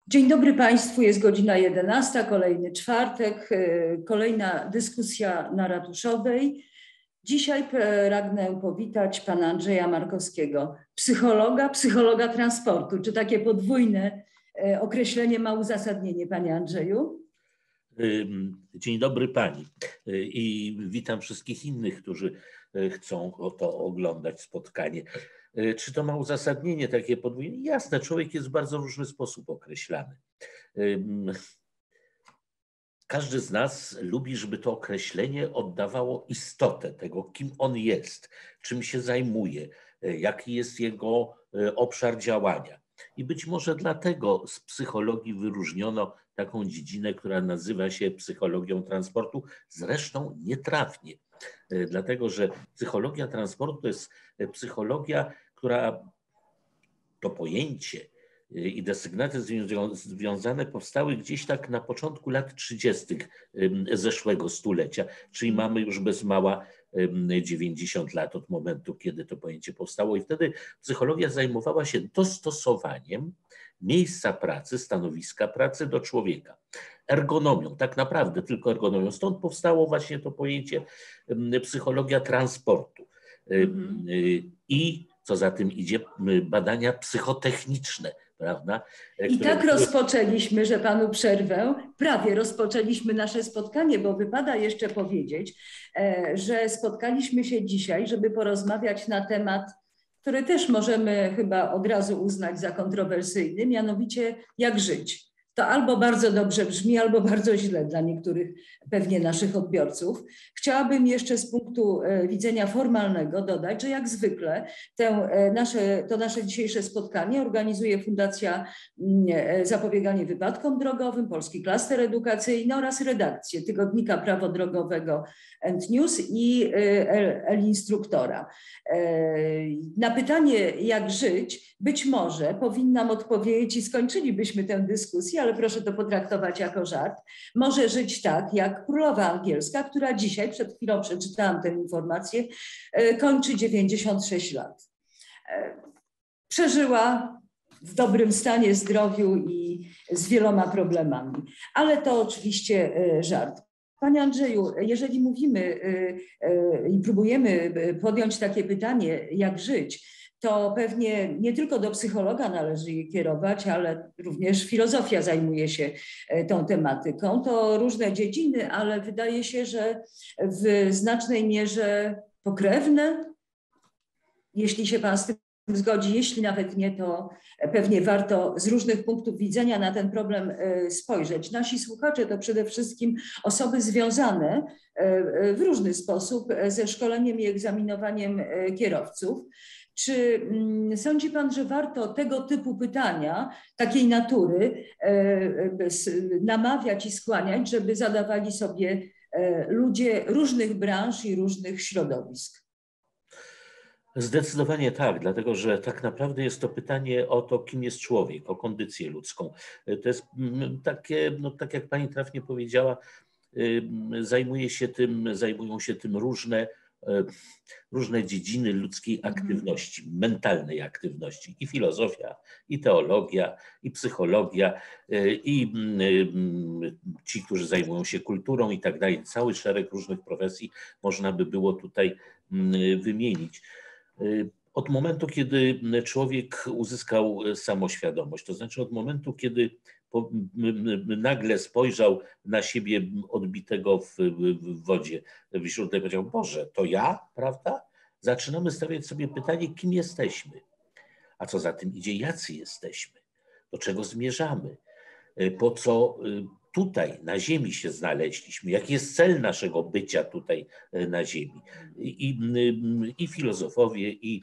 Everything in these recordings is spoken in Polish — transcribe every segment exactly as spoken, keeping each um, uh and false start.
Dzień dobry Państwu, jest godzina jedenasta, kolejny czwartek, kolejna dyskusja na Ratuszowej. Dzisiaj pragnę powitać pana Andrzeja Markowskiego, psychologa, psychologa transportu. Czy takie podwójne określenie ma uzasadnienie, panie Andrzeju? Dzień dobry pani i witam wszystkich innych, którzy chcą to oglądać spotkanie. Czy to ma uzasadnienie takie podwójne? Jasne, człowiek jest w bardzo różny sposób określany. Każdy z nas lubi, żeby to określenie oddawało istotę tego, kim on jest, czym się zajmuje, jaki jest jego obszar działania. I być może dlatego z psychologii wyróżniono taką dziedzinę, która nazywa się psychologią transportu, zresztą nietrafnie. Dlatego, że psychologia transportu to jest psychologia, która to pojęcie i desygnaty związane powstały gdzieś tak na początku lat trzydziestych zeszłego stulecia, czyli mamy już bez mała dziewięćdziesiąt lat od momentu, kiedy to pojęcie powstało i wtedy psychologia zajmowała się dostosowaniem miejsca pracy, stanowiska pracy do człowieka. Ergonomią, tak naprawdę tylko ergonomią. Stąd powstało właśnie to pojęcie psychologia transportu. Mhm. I co za tym idzie, badania psychotechniczne, prawda? I tak rozpoczęliśmy, że panu przerwę, prawie rozpoczęliśmy nasze spotkanie, bo wypada jeszcze powiedzieć, że spotkaliśmy się dzisiaj, żeby porozmawiać na temat, który też możemy chyba od razu uznać za kontrowersyjny, mianowicie jak żyć. To albo bardzo dobrze brzmi, albo bardzo źle dla niektórych pewnie naszych odbiorców. Chciałabym jeszcze z punktu widzenia formalnego dodać, że jak zwykle te nasze, to nasze dzisiejsze spotkanie organizuje Fundacja Zapobieganie Wypadkom Drogowym, Polski Klaster Edukacyjny oraz redakcję Tygodnika Prawo Drogowego and News i El-Instruktora. Na pytanie jak żyć być może powinnam odpowiedzieć i skończylibyśmy tę dyskusję, ale proszę to potraktować jako żart. Może żyć tak, jak królowa angielska, która dzisiaj, przed chwilą przeczytałam tę informację, kończy dziewięćdziesiąt sześć lat. Przeżyła w dobrym stanie zdrowiu i z wieloma problemami, ale to oczywiście żart. Panie Andrzeju, jeżeli mówimy i próbujemy podjąć takie pytanie, jak żyć, to pewnie nie tylko do psychologa należy je kierować, ale również filozofia zajmuje się tą tematyką. To różne dziedziny, ale wydaje się, że w znacznej mierze pokrewne. Jeśli się pan z tym zgodzi, jeśli nawet nie, to pewnie warto z różnych punktów widzenia na ten problem spojrzeć. Nasi słuchacze to przede wszystkim osoby związane w różny sposób ze szkoleniem i egzaminowaniem kierowców. Czy sądzi pan, że warto tego typu pytania, takiej natury, namawiać i skłaniać, żeby zadawali sobie ludzie różnych branż i różnych środowisk? Zdecydowanie tak, dlatego że tak naprawdę jest to pytanie o to, kim jest człowiek, o kondycję ludzką. To jest takie, no tak jak pani trafnie powiedziała, zajmuje się tym, zajmują się tym różne różne dziedziny ludzkiej aktywności, mm. mentalnej aktywności, i filozofia, i teologia, i psychologia, i ci, którzy zajmują się kulturą i tak dalej. Cały szereg różnych profesji można by było tutaj wymienić. Od momentu, kiedy człowiek uzyskał samoświadomość, to znaczy od momentu, kiedy nagle spojrzał na siebie odbitego w, w wodzie, w źródle, powiedział: Boże, to ja, prawda? Zaczynamy stawiać sobie pytanie, kim jesteśmy, a co za tym idzie, jacy jesteśmy, do czego zmierzamy, po co tutaj na ziemi się znaleźliśmy, jaki jest cel naszego bycia tutaj na ziemi. I, i, i filozofowie, i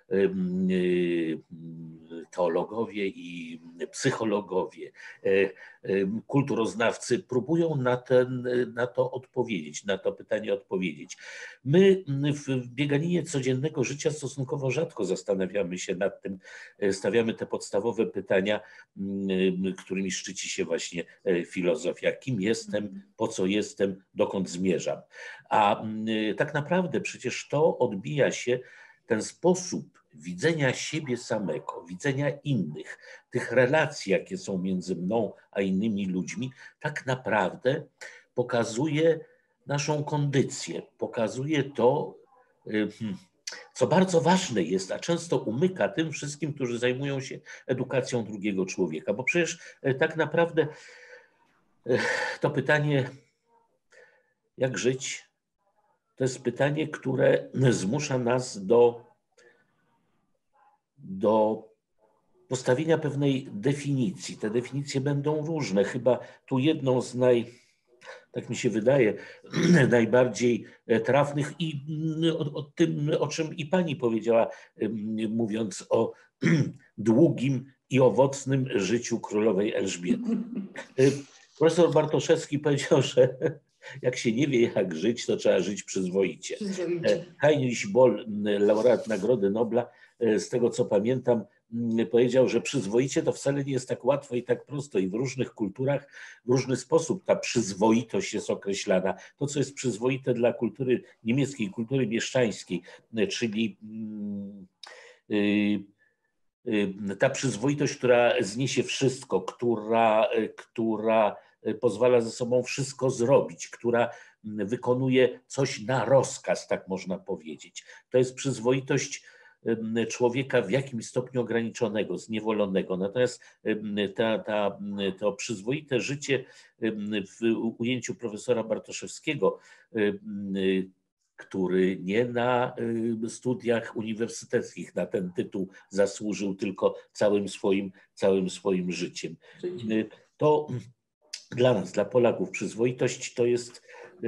teologowie, i psychologowie, kulturoznawcy próbują na, ten, na to odpowiedzieć, na to pytanie odpowiedzieć. My w bieganinie codziennego życia stosunkowo rzadko zastanawiamy się nad tym, stawiamy te podstawowe pytania, którymi szczyci się właśnie filozofia. Kim jestem, po co jestem, dokąd zmierzam. A tak naprawdę przecież to odbija się, ten sposób, w widzenia siebie samego, widzenia innych, tych relacji, jakie są między mną a innymi ludźmi, tak naprawdę pokazuje naszą kondycję, pokazuje to, co bardzo ważne jest, a często umyka tym wszystkim, którzy zajmują się edukacją drugiego człowieka, bo przecież tak naprawdę to pytanie, jak żyć, to jest pytanie, które zmusza nas do, do postawienia pewnej definicji. Te definicje będą różne. Chyba tu jedną z naj, tak mi się wydaje, najbardziej trafnych i o, o tym, o czym i pani powiedziała, mówiąc o długim i owocnym życiu królowej Elżbiety. Profesor Bartoszewski powiedział, że jak się nie wie, jak żyć, to trzeba żyć przyzwoicie. przyzwoicie. Heinrich Boll, laureat Nagrody Nobla, z tego co pamiętam, powiedział, że przyzwoicie to wcale nie jest tak łatwo i tak prosto i w różnych kulturach w różny sposób ta przyzwoitość jest określana. To, co jest przyzwoite dla kultury niemieckiej, kultury mieszczańskiej, czyli ta przyzwoitość, która zniesie wszystko, która, która pozwala ze sobą wszystko zrobić, która wykonuje coś na rozkaz, tak można powiedzieć. To jest przyzwoitość człowieka w jakimś stopniu ograniczonego, zniewolonego. Natomiast ta, ta, to przyzwoite życie w ujęciu profesora Bartoszewskiego, który nie na studiach uniwersyteckich na ten tytuł zasłużył, tylko całym swoim, całym swoim życiem. To dla nas, dla Polaków, przyzwoitość to jest,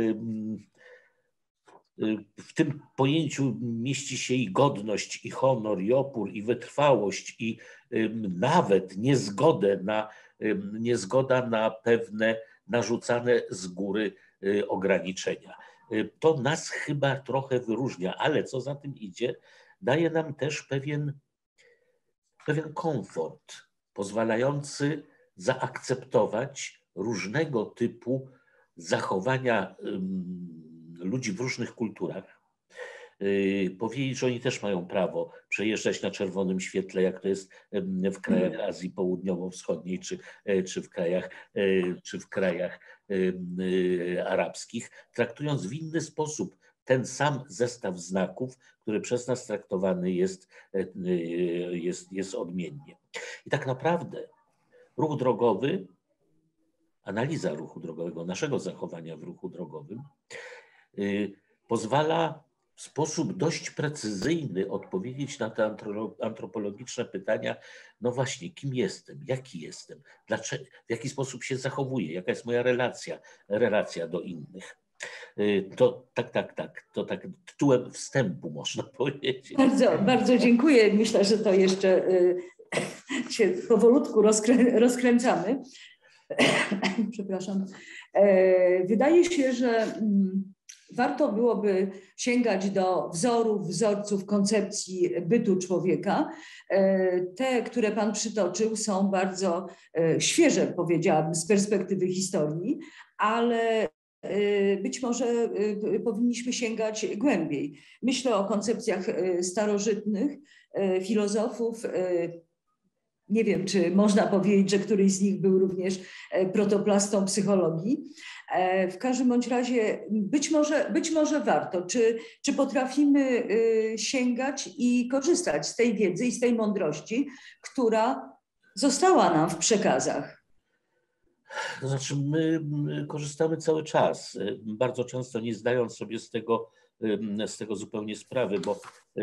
w tym pojęciu mieści się i godność, i honor, i opór, i wytrwałość, i nawet niezgodę na, niezgoda na pewne narzucane z góry ograniczenia. To nas chyba trochę wyróżnia, ale co za tym idzie, daje nam też pewien, pewien komfort, pozwalający zaakceptować różnego typu zachowania ludzi w różnych kulturach. Powiedzieć, że oni też mają prawo przejeżdżać na czerwonym świetle, jak to jest w krajach Azji Południowo-Wschodniej, czy, czy, w krajach, czy w krajach arabskich, traktując w inny sposób ten sam zestaw znaków, który przez nas traktowany jest, jest, jest odmiennie. I tak naprawdę ruch drogowy, analiza ruchu drogowego, naszego zachowania w ruchu drogowym, pozwala w sposób dość precyzyjny odpowiedzieć na te antropologiczne pytania, no właśnie, kim jestem, jaki jestem, dlaczego, w jaki sposób się zachowuję, jaka jest moja relacja, relacja do innych. To tak, tak, tak, to tak tytułem wstępu można powiedzieć. Bardzo, bardzo dziękuję. Myślę, że to jeszcze się powolutku rozkrę, rozkręcamy. Przepraszam. Wydaje się, że warto byłoby sięgać do wzorów, wzorców koncepcji bytu człowieka. Te, które Pan przytoczył, są bardzo świeże, powiedziałabym, z perspektywy historii, ale być może powinniśmy sięgać głębiej. Myślę o koncepcjach starożytnych filozofów. Nie wiem, czy można powiedzieć, że któryś z nich był również protoplastą psychologii. W każdym bądź razie być może, być może warto. Czy, czy potrafimy sięgać i korzystać z tej wiedzy i z tej mądrości, która została nam w przekazach? To znaczy, my korzystamy cały czas, bardzo często nie zdając sobie z tego, z tego zupełnie sprawy, bo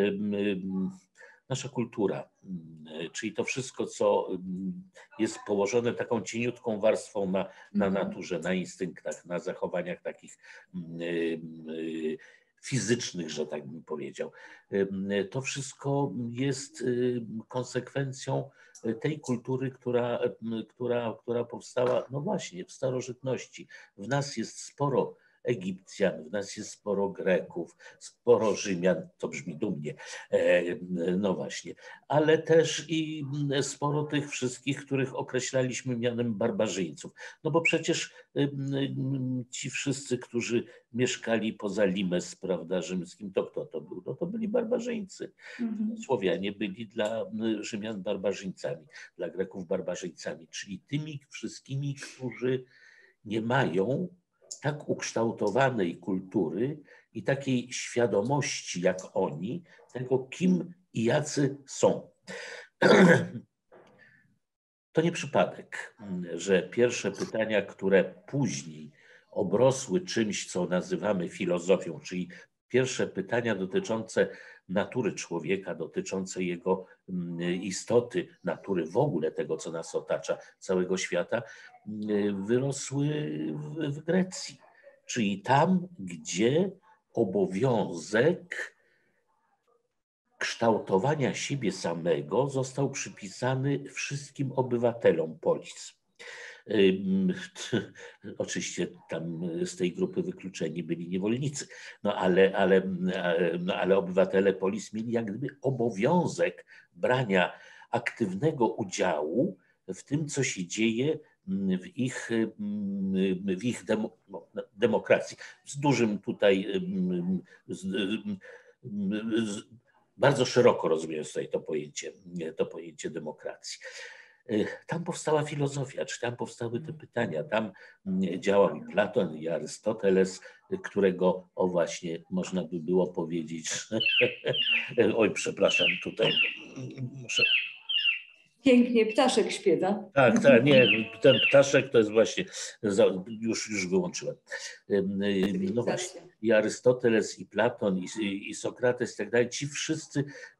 nasza kultura, czyli to wszystko, co jest położone taką cieniutką warstwą na, na naturze, na instynktach, na zachowaniach takich fizycznych, że tak bym powiedział. To wszystko jest konsekwencją tej kultury, która, która, która powstała, no właśnie, w starożytności. W nas jest sporo Egipcjan, w nas jest sporo Greków, sporo Rzymian, to brzmi dumnie, no właśnie, ale też i sporo tych wszystkich, których określaliśmy mianem barbarzyńców. No bo przecież ci wszyscy, którzy mieszkali poza Limes, prawda, rzymskim, to kto to był? No to byli barbarzyńcy. Mhm. Słowianie byli dla Rzymian barbarzyńcami, dla Greków barbarzyńcami, czyli tymi wszystkimi, którzy nie mają tak ukształtowanej kultury i takiej świadomości jak oni, tego kim i jacy są. To nie przypadek, że pierwsze pytania, które później obrosły czymś, co nazywamy filozofią, czyli pierwsze pytania dotyczące natury człowieka, dotyczące jego istoty, natury w ogóle tego, co nas otacza, całego świata, wyrosły w Grecji. Czyli tam, gdzie obowiązek kształtowania siebie samego został przypisany wszystkim obywatelom polis. Oczywiście tam z tej grupy wykluczeni byli niewolnicy, no ale, ale, no ale obywatele polis mieli jak gdyby obowiązek brania aktywnego udziału w tym, co się dzieje w ich, w ich demo, no, demokracji. Z dużym tutaj, z, z, bardzo szeroko rozumiem tutaj to pojęcie, to pojęcie demokracji. Tam powstała filozofia, czy tam powstały te pytania, tam działał i Platon, i Arystoteles, którego, o właśnie, można by było powiedzieć, oj, przepraszam, tutaj muszę... Pięknie ptaszek śpiewa. Tak, tak, nie, ten ptaszek to jest właśnie, już, już wyłączyłem. No właśnie, i Arystoteles, i Platon, i, i Sokrates, i tak dalej, ci wszyscy,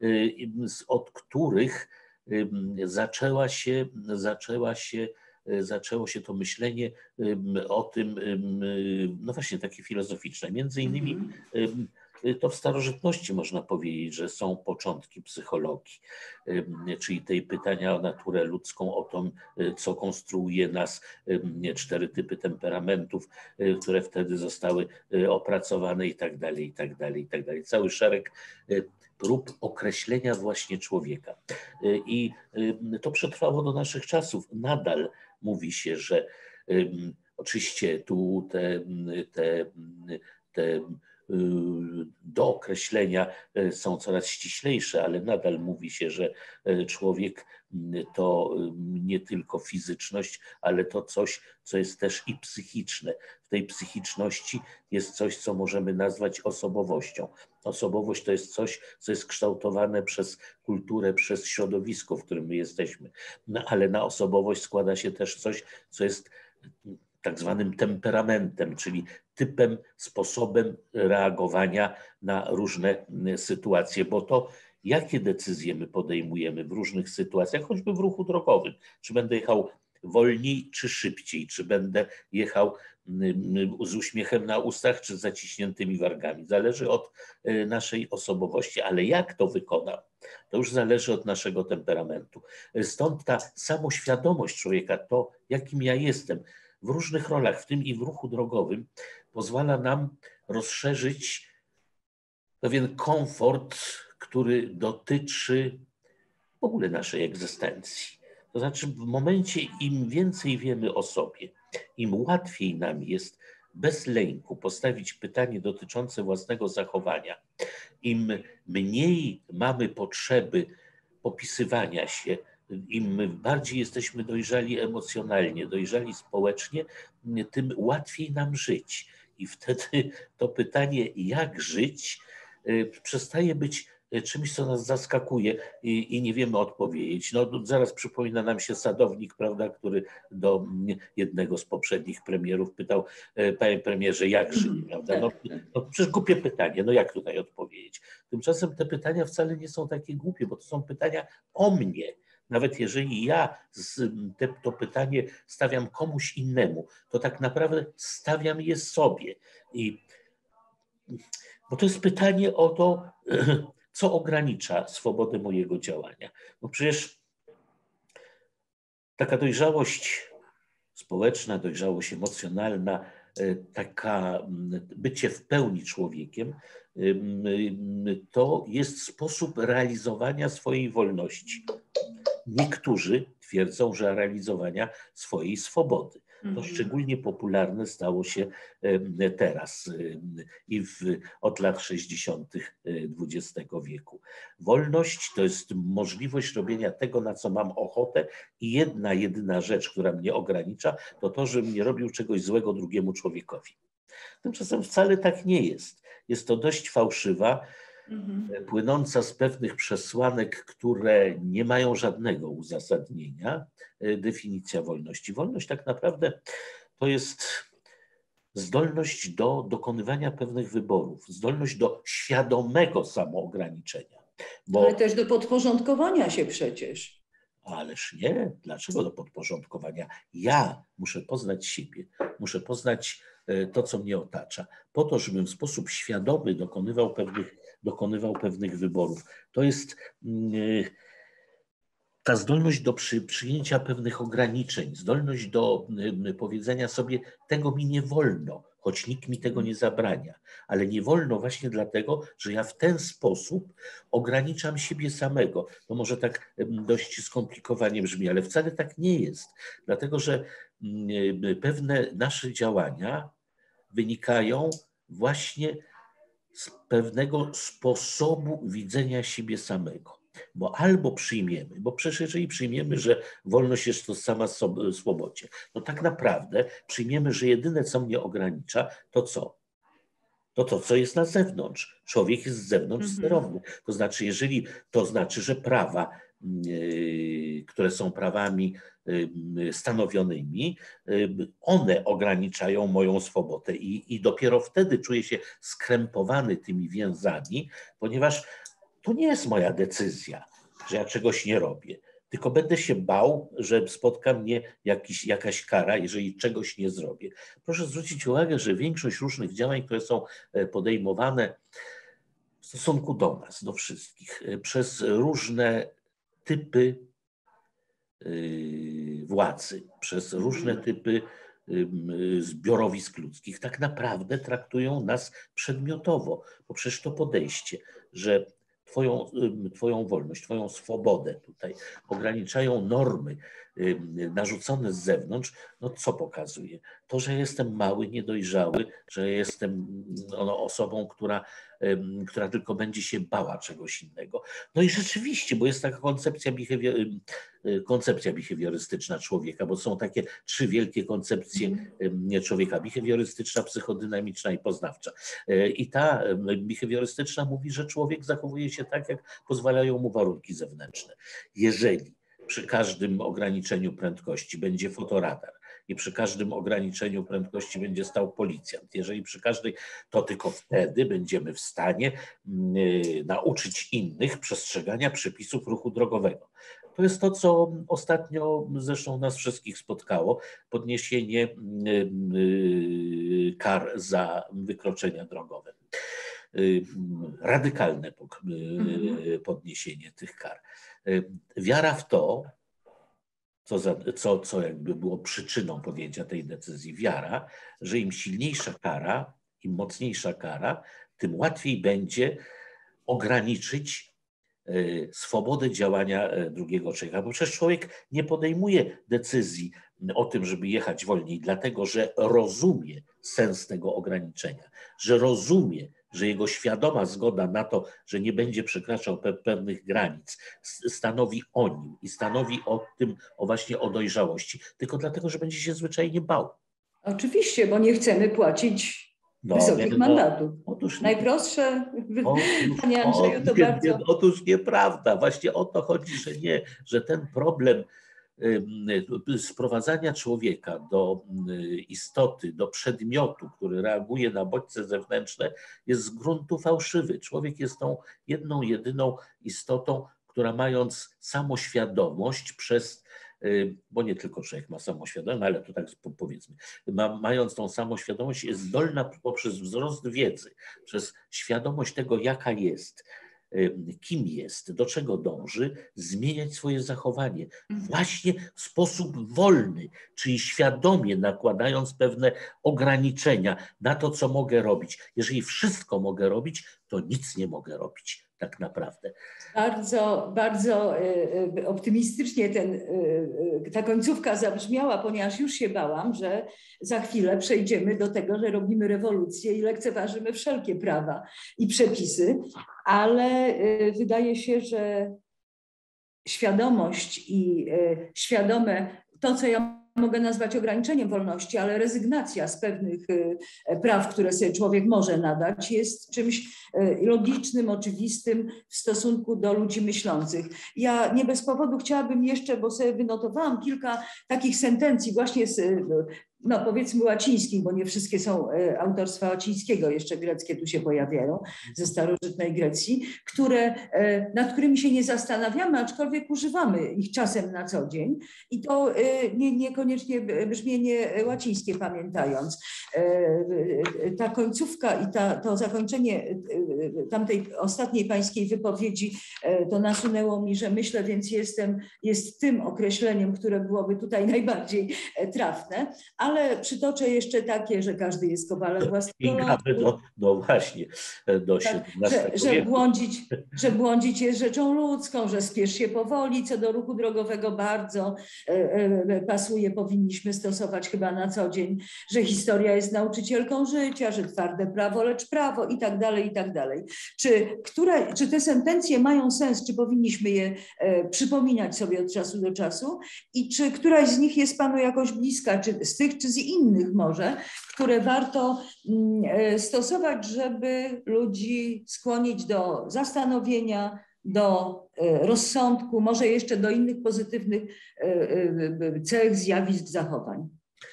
od których zaczęła się, zaczęła się, zaczęło się to myślenie o tym, no właśnie takie filozoficzne. Między innymi to w starożytności można powiedzieć, że są początki psychologii, czyli tej pytania o naturę ludzką, o to, co konstruuje nas, cztery typy temperamentów, które wtedy zostały opracowane i tak dalej, i tak dalej, i tak dalej. Cały szereg prób określenia właśnie człowieka. I to przetrwało do naszych czasów. Nadal mówi się, że oczywiście tu te, te, te do określenia są coraz ściślejsze, ale nadal mówi się, że człowiek to nie tylko fizyczność, ale to coś, co jest też i psychiczne. W tej psychiczności jest coś, co możemy nazwać osobowością. Osobowość to jest coś, co jest kształtowane przez kulturę, przez środowisko, w którym my jesteśmy. No, ale na osobowość składa się też coś, co jest tak zwanym temperamentem, czyli typem, sposobem reagowania na różne sytuacje, bo to jakie decyzje my podejmujemy w różnych sytuacjach, choćby w ruchu drogowym, czy będę jechał wolniej, czy szybciej, czy będę jechał z uśmiechem na ustach, czy z zaciśniętymi wargami. Zależy od naszej osobowości, ale jak to wykonam, to już zależy od naszego temperamentu. Stąd ta samoświadomość człowieka, to jakim ja jestem, w różnych rolach, w tym i w ruchu drogowym, pozwala nam rozszerzyć pewien komfort, który dotyczy w ogóle naszej egzystencji. To znaczy w momencie, im więcej wiemy o sobie, im łatwiej nam jest bez lęku postawić pytanie dotyczące własnego zachowania, im mniej mamy potrzeby popisywania się, im bardziej jesteśmy dojrzali emocjonalnie, dojrzali społecznie, tym łatwiej nam żyć. I wtedy to pytanie, jak żyć, przestaje być czymś, co nas zaskakuje i, i nie wiemy odpowiedzieć. No, zaraz przypomina nam się sadownik, prawda, który do jednego z poprzednich premierów pytał: panie premierze, jak żyć? Prawda? No, no przecież głupie pytanie, no jak tutaj odpowiedzieć? Tymczasem te pytania wcale nie są takie głupie, bo to są pytania o mnie. Nawet jeżeli ja te, to pytanie stawiam komuś innemu, to tak naprawdę stawiam je sobie. I, bo to jest pytanie o to, co ogranicza swobodę mojego działania. No przecież taka dojrzałość społeczna, dojrzałość emocjonalna taka bycie w pełni człowiekiem, to jest sposób realizowania swojej wolności. Niektórzy twierdzą, że realizowania swojej swobody. To szczególnie popularne stało się teraz i w, od lat sześćdziesiątych dwudziestego wieku. Wolność to jest możliwość robienia tego, na co mam ochotę i jedna, jedyna rzecz, która mnie ogranicza, to to, żebym nie robił czegoś złego drugiemu człowiekowi. Tymczasem wcale tak nie jest. Jest to dość fałszywa, mhm. płynąca z pewnych przesłanek, które nie mają żadnego uzasadnienia, definicja wolności. Wolność tak naprawdę to jest zdolność do dokonywania pewnych wyborów, zdolność do świadomego samoograniczenia. Bo... Ale też do podporządkowania się przecież. Ależ nie. Dlaczego do podporządkowania? Ja muszę poznać siebie, muszę poznać to, co mnie otacza, po to, żebym w sposób świadomy dokonywał pewnych, dokonywał pewnych wyborów. To jest yy, ta zdolność do przy, przyjęcia pewnych ograniczeń, zdolność do yy, powiedzenia sobie, tego mi nie wolno, choć nikt mi tego nie zabrania, ale nie wolno właśnie dlatego, że ja w ten sposób ograniczam siebie samego. To może tak dość skomplikowanie brzmi, ale wcale tak nie jest, dlatego że yy, pewne nasze działania wynikają właśnie z pewnego sposobu widzenia siebie samego. Bo albo przyjmiemy, bo przecież jeżeli przyjmiemy, że wolność jest to sama swobodzie, no tak naprawdę przyjmiemy, że jedyne, co mnie ogranicza, to co? To to, co jest na zewnątrz. Człowiek jest z zewnątrz Mhm. sterowny. To znaczy, jeżeli to znaczy, że prawa, yy, które są prawami yy, stanowionymi, yy, one ograniczają moją swobodę i, i dopiero wtedy czuję się skrępowany tymi więzami, ponieważ to nie jest moja decyzja, że ja czegoś nie robię, tylko będę się bał, że spotka mnie jakiś, jakaś kara, jeżeli czegoś nie zrobię. Proszę zwrócić uwagę, że większość różnych działań, które są podejmowane w stosunku do nas, do wszystkich, przez różne typy władzy, przez różne typy zbiorowisk ludzkich, tak naprawdę traktują nas przedmiotowo, poprzez to podejście, że Twoją, twoją wolność, Twoją swobodę tutaj ograniczają normy narzucone z zewnątrz, no co pokazuje? To, że jestem mały, niedojrzały, że jestem no, osobą, która, która tylko będzie się bała czegoś innego. No i rzeczywiście, bo jest taka koncepcja, behawior, koncepcja behawiorystyczna człowieka, bo są takie trzy wielkie koncepcje człowieka: behawiorystyczna, psychodynamiczna i poznawcza. I ta behawiorystyczna mówi, że człowiek zachowuje się tak, jak pozwalają mu warunki zewnętrzne. Jeżeli przy każdym ograniczeniu prędkości będzie fotoradar i przy każdym ograniczeniu prędkości będzie stał policjant, jeżeli przy każdej, to tylko wtedy będziemy w stanie y, nauczyć innych przestrzegania przepisów ruchu drogowego. To jest to, co ostatnio zresztą nas wszystkich spotkało, podniesienie y, y, kar za wykroczenia drogowe. Radykalne podniesienie tych kar. Wiara w to, co, za, co, co jakby było przyczyną podjęcia tej decyzji, wiara, że im silniejsza kara, im mocniejsza kara, tym łatwiej będzie ograniczyć swobodę działania drugiego człowieka. Bo przecież człowiek nie podejmuje decyzji o tym, żeby jechać wolniej, dlatego że rozumie sens tego ograniczenia, że rozumie, że jego świadoma zgoda na to, że nie będzie przekraczał pe pewnych granic, stanowi o nim i stanowi o tym, o właśnie o dojrzałości, tylko dlatego, że będzie się zwyczajnie bał. Oczywiście, bo nie chcemy płacić no, wysokich no, mandatów. Otóż Najprostsze, otóż, panie Andrzeju, to nie, bardzo... Nie, otóż nieprawda. Właśnie o to chodzi, że nie, że ten problem sprowadzania człowieka do istoty, do przedmiotu, który reaguje na bodźce zewnętrzne, jest z gruntu fałszywy. Człowiek jest tą jedną, jedyną istotą, która mając samoświadomość przez, bo nie tylko człowiek ma samoświadomość, ale to tak powiedzmy, ma, mając tą samoświadomość, jest zdolna poprzez wzrost wiedzy, przez świadomość tego, jaka jest, kim jest, do czego dąży, zmieniać swoje zachowanie właśnie w sposób wolny, czyli świadomie nakładając pewne ograniczenia na to, co mogę robić. Jeżeli wszystko mogę robić, to nic nie mogę robić tak naprawdę. Bardzo, bardzo optymistycznie ten, ta końcówka zabrzmiała, ponieważ już się bałam, że za chwilę przejdziemy do tego, że robimy rewolucję i lekceważymy wszelkie prawa i przepisy, ale wydaje się, że świadomość i świadome to, co ja mogę nazwać ograniczeniem wolności, ale rezygnacja z pewnych praw, które sobie człowiek może nadać, jest czymś logicznym, oczywistym w stosunku do ludzi myślących. Ja nie bez powodu chciałabym jeszcze, bo sobie wynotowałam kilka takich sentencji właśnie z, no powiedzmy łacińskich, bo nie wszystkie są autorstwa łacińskiego, jeszcze greckie tu się pojawiają, ze starożytnej Grecji, które, nad którymi się nie zastanawiamy, aczkolwiek używamy ich czasem na co dzień i to nie, niekoniecznie brzmienie łacińskie pamiętając. Ta końcówka i ta, to zakończenie tamtej ostatniej pańskiej wypowiedzi to nasunęło mi, że myślę, więc jestem, jest tym określeniem, które byłoby tutaj najbardziej trafne, ale przytoczę jeszcze takie, że każdy jest kowalem własnego losu. No, no właśnie, do siedemnastego że, że, błądzić, że błądzić jest rzeczą ludzką, że spiesz się powoli, co do ruchu drogowego bardzo e, e, pasuje, powinniśmy stosować chyba na co dzień, że historia jest nauczycielką życia, że twarde prawo, lecz prawo i tak dalej, i tak dalej. Czy, które, czy te sentencje mają sens, czy powinniśmy je e, przypominać sobie od czasu do czasu i czy któraś z nich jest panu jakoś bliska, czy z tych, czy z innych może, które warto stosować, żeby ludzi skłonić do zastanowienia, do rozsądku, może jeszcze do innych pozytywnych cech, zjawisk, zachowań.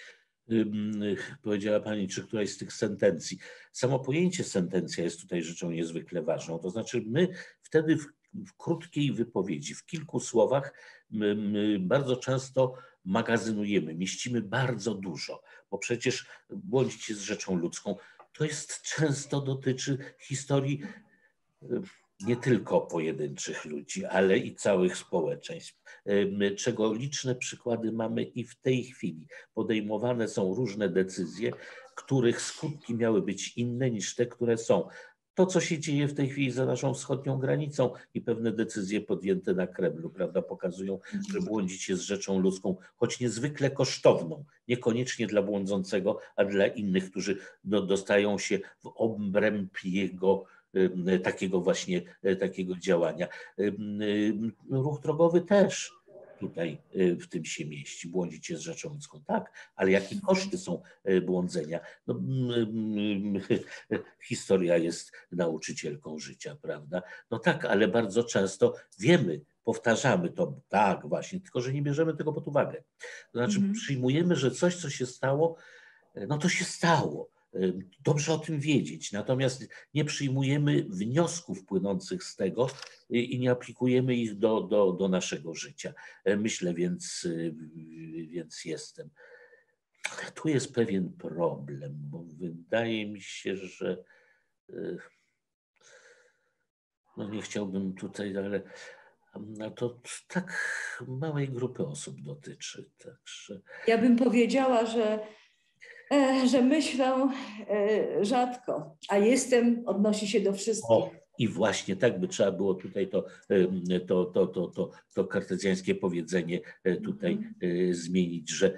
Powiedziała Pani, czy któraś z tych sentencji. Samo pojęcie sentencja jest tutaj rzeczą niezwykle ważną. To znaczy my wtedy w, w krótkiej wypowiedzi, w kilku słowach my, my bardzo często magazynujemy, mieścimy bardzo dużo, bo przecież błądzić jest rzeczą ludzką. To jest często dotyczy historii nie tylko pojedynczych ludzi, ale i całych społeczeństw, czego liczne przykłady mamy i w tej chwili. Podejmowane są różne decyzje, których skutki miały być inne niż te, które są. To, co się dzieje w tej chwili za naszą wschodnią granicą i pewne decyzje podjęte na Kremlu, prawda, pokazują, że błądzić jest rzeczą ludzką, choć niezwykle kosztowną, niekoniecznie dla błądzącego, a dla innych, którzy no, dostają się w obręb jego takiego właśnie takiego działania. Ruch drogowy też tutaj w tym się mieści. Błądzić jest rzeczą ludzką, tak, ale jakie koszty są błądzenia? No, historia jest nauczycielką życia, prawda? No tak, ale bardzo często wiemy, powtarzamy to, tak właśnie, tylko że nie bierzemy tego pod uwagę. To znaczy mm. przyjmujemy, że coś, co się stało, no to się stało. Dobrze o tym wiedzieć, natomiast nie przyjmujemy wniosków płynących z tego i nie aplikujemy ich do, do, do naszego życia. Myślę, więc, więc jestem. Tu jest pewien problem, bo wydaje mi się, że no nie chciałbym tutaj, ale no to tak małej grupy osób dotyczy. Także... Ja bym powiedziała, że że myślę rzadko, a jestem odnosi się do wszystkich. O, i właśnie tak by trzeba było tutaj to, to, to, to, to, to kartezjańskie powiedzenie tutaj mm. zmienić, że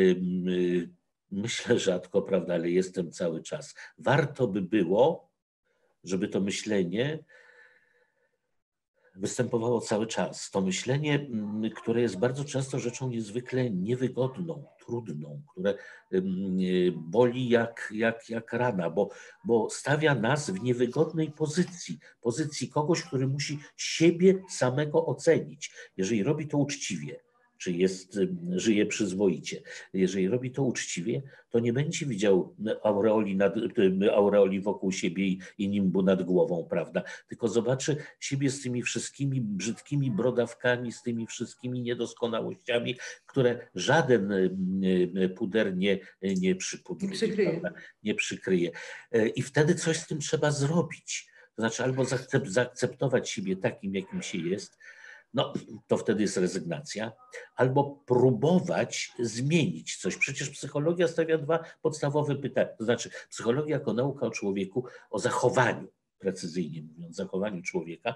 myślę rzadko, prawda, ale jestem cały czas. Warto by było, żeby to myślenie występowało cały czas. To myślenie, które jest bardzo często rzeczą niezwykle niewygodną, trudną, które boli jak, jak, jak rana, bo, bo stawia nas w niewygodnej pozycji, pozycji kogoś, który musi siebie samego ocenić. Jeżeli robi to uczciwie, czy jest, żyje przyzwoicie. Jeżeli robi to uczciwie, to nie będzie widział aureoli, nad, aureoli wokół siebie i, i nimbu nad głową, prawda? Tylko zobaczy siebie z tymi wszystkimi brzydkimi brodawkami, z tymi wszystkimi niedoskonałościami, które żaden puder nie, nie przypudruje, nie przykryje. Prawda? Nie przykryje. I wtedy coś z tym trzeba zrobić. to znaczy albo zaakceptować siebie takim, jakim się jest, no to wtedy jest rezygnacja, albo próbować zmienić coś. Przecież psychologia stawia dwa podstawowe pytania, to znaczy psychologia jako nauka o człowieku, o zachowaniu, precyzyjnie mówiąc, zachowaniu człowieka,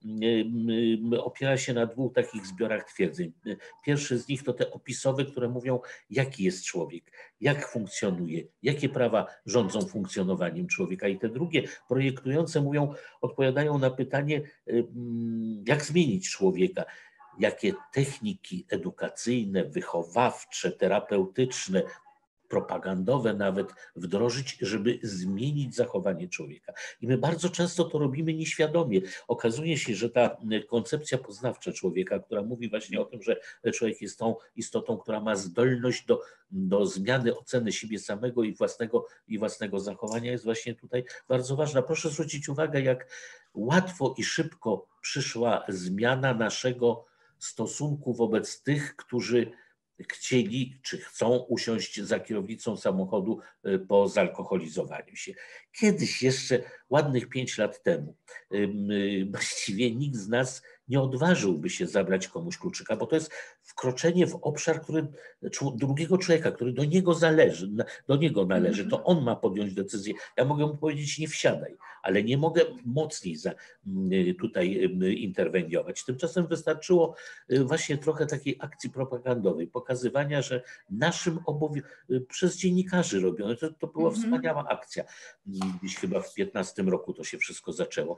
opiera się na dwóch takich zbiorach twierdzeń. Pierwszy z nich to te opisowe, które mówią, jaki jest człowiek, jak funkcjonuje, jakie prawa rządzą funkcjonowaniem człowieka. I te drugie, projektujące, mówią, odpowiadają na pytanie, jak zmienić człowieka, jakie techniki edukacyjne, wychowawcze, terapeutyczne, propagandowe nawet wdrożyć, żeby zmienić zachowanie człowieka. I my bardzo często to robimy nieświadomie. Okazuje się, że ta koncepcja poznawcza człowieka, która mówi właśnie o tym, że człowiek jest tą istotą, która ma zdolność do, do zmiany oceny siebie samego i własnego, i własnego zachowania, jest właśnie tutaj bardzo ważna. Proszę zwrócić uwagę, jak łatwo i szybko przyszła zmiana naszego stosunku wobec tych, którzy chcieli czy chcą usiąść za kierownicą samochodu po zalkoholizowaniu się. Kiedyś jeszcze, ładnych pięć lat temu, właściwie nikt z nas nie odważyłby się zabrać komuś kluczyka, bo to jest wkroczenie w obszar który, drugiego człowieka, który do niego zależy, do niego należy, to on ma podjąć decyzję. Ja mogę mu powiedzieć, nie wsiadaj, ale nie mogę mocniej za, tutaj interweniować. Tymczasem wystarczyło właśnie trochę takiej akcji propagandowej, pokazywania, że naszym obowiązkiem, przez dziennikarzy robione, to, to była mhm. wspaniała akcja, gdzieś chyba w piętnastym roku to się wszystko zaczęło,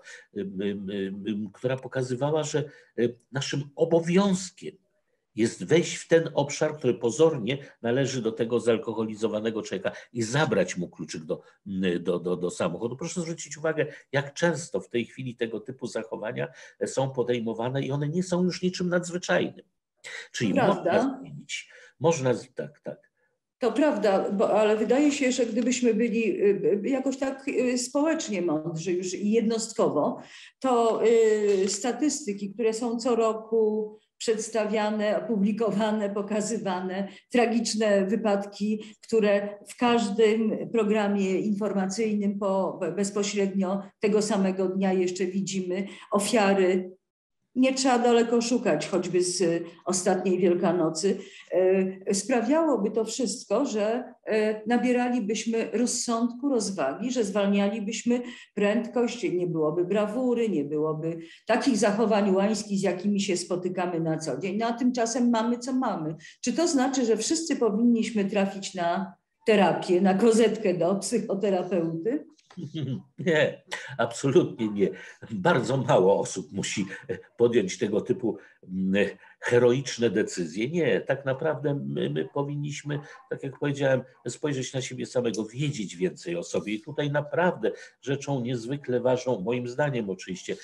która pokazywała, że naszym obowiązkiem jest wejść w ten obszar, który pozornie należy do tego zalkoholizowanego człowieka i zabrać mu kluczyk do, do, do, do samochodu. Proszę zwrócić uwagę, jak często w tej chwili tego typu zachowania są podejmowane i one nie są już niczym nadzwyczajnym. Czyli Prawda. można zmienić, można, tak, tak. To prawda, bo, ale wydaje się, że gdybyśmy byli jakoś tak społecznie mądrzy już i jednostkowo, to y, statystyki, które są co roku przedstawiane, publikowane, pokazywane, tragiczne wypadki, które w każdym programie informacyjnym po, bezpośrednio tego samego dnia jeszcze widzimy, ofiary. Nie trzeba daleko szukać, choćby z ostatniej Wielkanocy. Sprawiałoby to wszystko, że nabieralibyśmy rozsądku, rozwagi, że zwalnialibyśmy prędkość, nie byłoby brawury, nie byłoby takich zachowań łańskich, z jakimi się spotykamy na co dzień. No a tymczasem mamy, co mamy. Czy to znaczy, że wszyscy powinniśmy trafić na terapię, na kozetkę do psychoterapeuty? Nie, absolutnie nie. Bardzo mało osób musi podjąć tego typu heroiczne decyzje. Nie, tak naprawdę my, my powinniśmy, tak jak powiedziałem, spojrzeć na siebie samego, wiedzieć więcej o sobie. I tutaj naprawdę rzeczą niezwykle ważną, moim zdaniem oczywiście,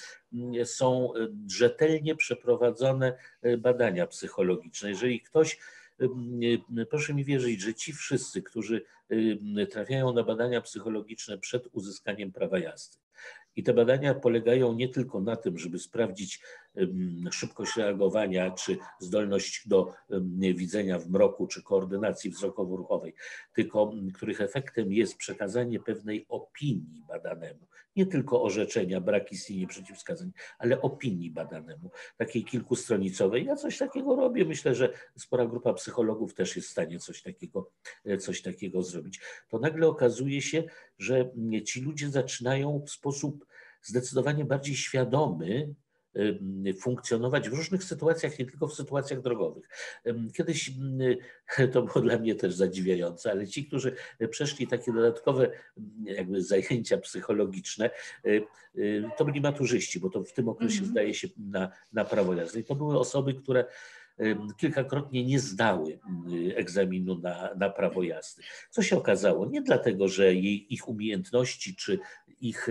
są rzetelnie przeprowadzone badania psychologiczne. Jeżeli ktoś, proszę mi wierzyć, że ci wszyscy, którzy trafiają na badania psychologiczne przed uzyskaniem prawa jazdy, i te badania polegają nie tylko na tym, żeby sprawdzić szybkość reagowania, czy zdolność do widzenia w mroku, czy koordynacji wzrokowo-ruchowej, tylko których efektem jest przekazanie pewnej opinii badanemu. Nie tylko orzeczenia, brak istnienia przeciwwskazań, ale opinii badanemu, takiej kilkustronicowej. Ja coś takiego robię. Myślę, że spora grupa psychologów też jest w stanie coś takiego, coś takiego zrobić. To nagle okazuje się, że ci ludzie zaczynają w sposób zdecydowanie bardziej świadomy funkcjonować w różnych sytuacjach, nie tylko w sytuacjach drogowych. Kiedyś to było dla mnie też zadziwiające, ale ci, którzy przeszli takie dodatkowe jakby zajęcia psychologiczne, to byli maturzyści, bo to w tym okresie mm-hmm. zdaje się na, na prawo jazdy. I to były osoby, które kilkakrotnie nie zdały egzaminu na, na prawo jazdy. Co się okazało? Nie dlatego, że jej, ich umiejętności czy ich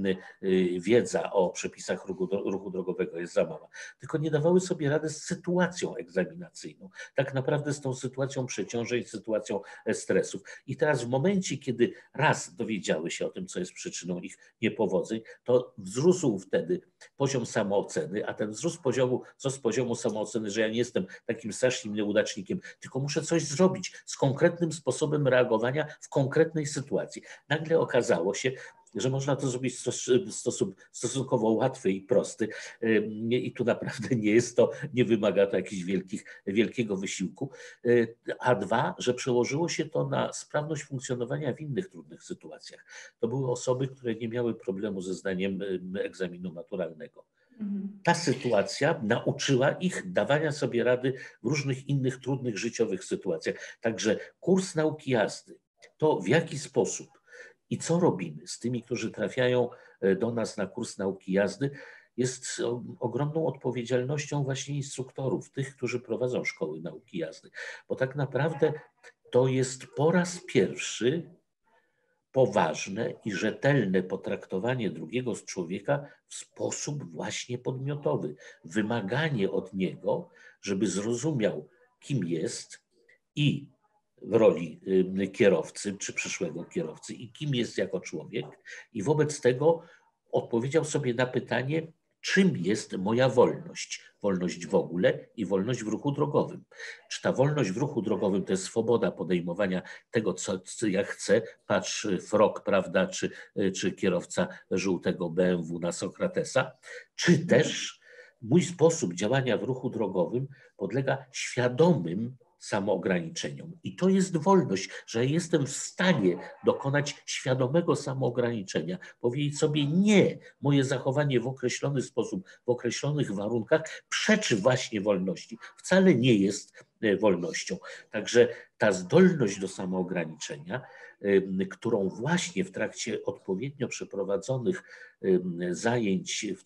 wiedza o przepisach ruchu, ruchu drogowego jest za mała, tylko nie dawały sobie rady z sytuacją egzaminacyjną. Tak naprawdę z tą sytuacją przeciążeń, sytuacją stresów. I teraz w momencie, kiedy raz dowiedziały się o tym, co jest przyczyną ich niepowodzeń, to wzrósł wtedy poziom samooceny, a ten wzrost poziomu, wzrost poziomu samooceny, że ja nie jestem takim strasznym nieudacznikiem, tylko muszę coś zrobić z konkretnym sposobem reagowania w konkretnej sytuacji. Nagle okazało się, że można to zrobić w sposób stosunkowo łatwy i prosty i tu naprawdę nie jest to, nie wymaga to jakichś wielkich, wielkiego wysiłku. A dwa, że przełożyło się to na sprawność funkcjonowania w innych trudnych sytuacjach. To były osoby, które nie miały problemu ze zdaniem egzaminu maturalnego. Ta sytuacja nauczyła ich dawania sobie rady w różnych innych trudnych życiowych sytuacjach. Także kurs nauki jazdy, to w jaki sposób i co robimy z tymi, którzy trafiają do nas na kurs nauki jazdy, jest ogromną odpowiedzialnością właśnie instruktorów, tych, którzy prowadzą szkoły nauki jazdy. Bo tak naprawdę to jest po raz pierwszy poważne i rzetelne potraktowanie drugiego z człowieka w sposób właśnie podmiotowy. Wymaganie od niego, żeby zrozumiał, kim jest i w roli kierowcy czy przyszłego kierowcy i kim jest jako człowiek i wobec tego odpowiedział sobie na pytanie, czym jest moja wolność? Wolność w ogóle i wolność w ruchu drogowym. Czy ta wolność w ruchu drogowym to jest swoboda podejmowania tego, co, co ja chcę? Patrz, frok, prawda, czy, czy kierowca żółtego B M W na Sokratesa? Czy też mój sposób działania w ruchu drogowym podlega świadomym samoograniczeniom. I to jest wolność, że jestem w stanie dokonać świadomego samoograniczenia, powiedzieć sobie nie, moje zachowanie w określony sposób, w określonych warunkach przeczy właśnie wolności. Wcale nie jest wolnością. Także ta zdolność do samoograniczenia, którą właśnie w trakcie odpowiednio przeprowadzonych zajęć w,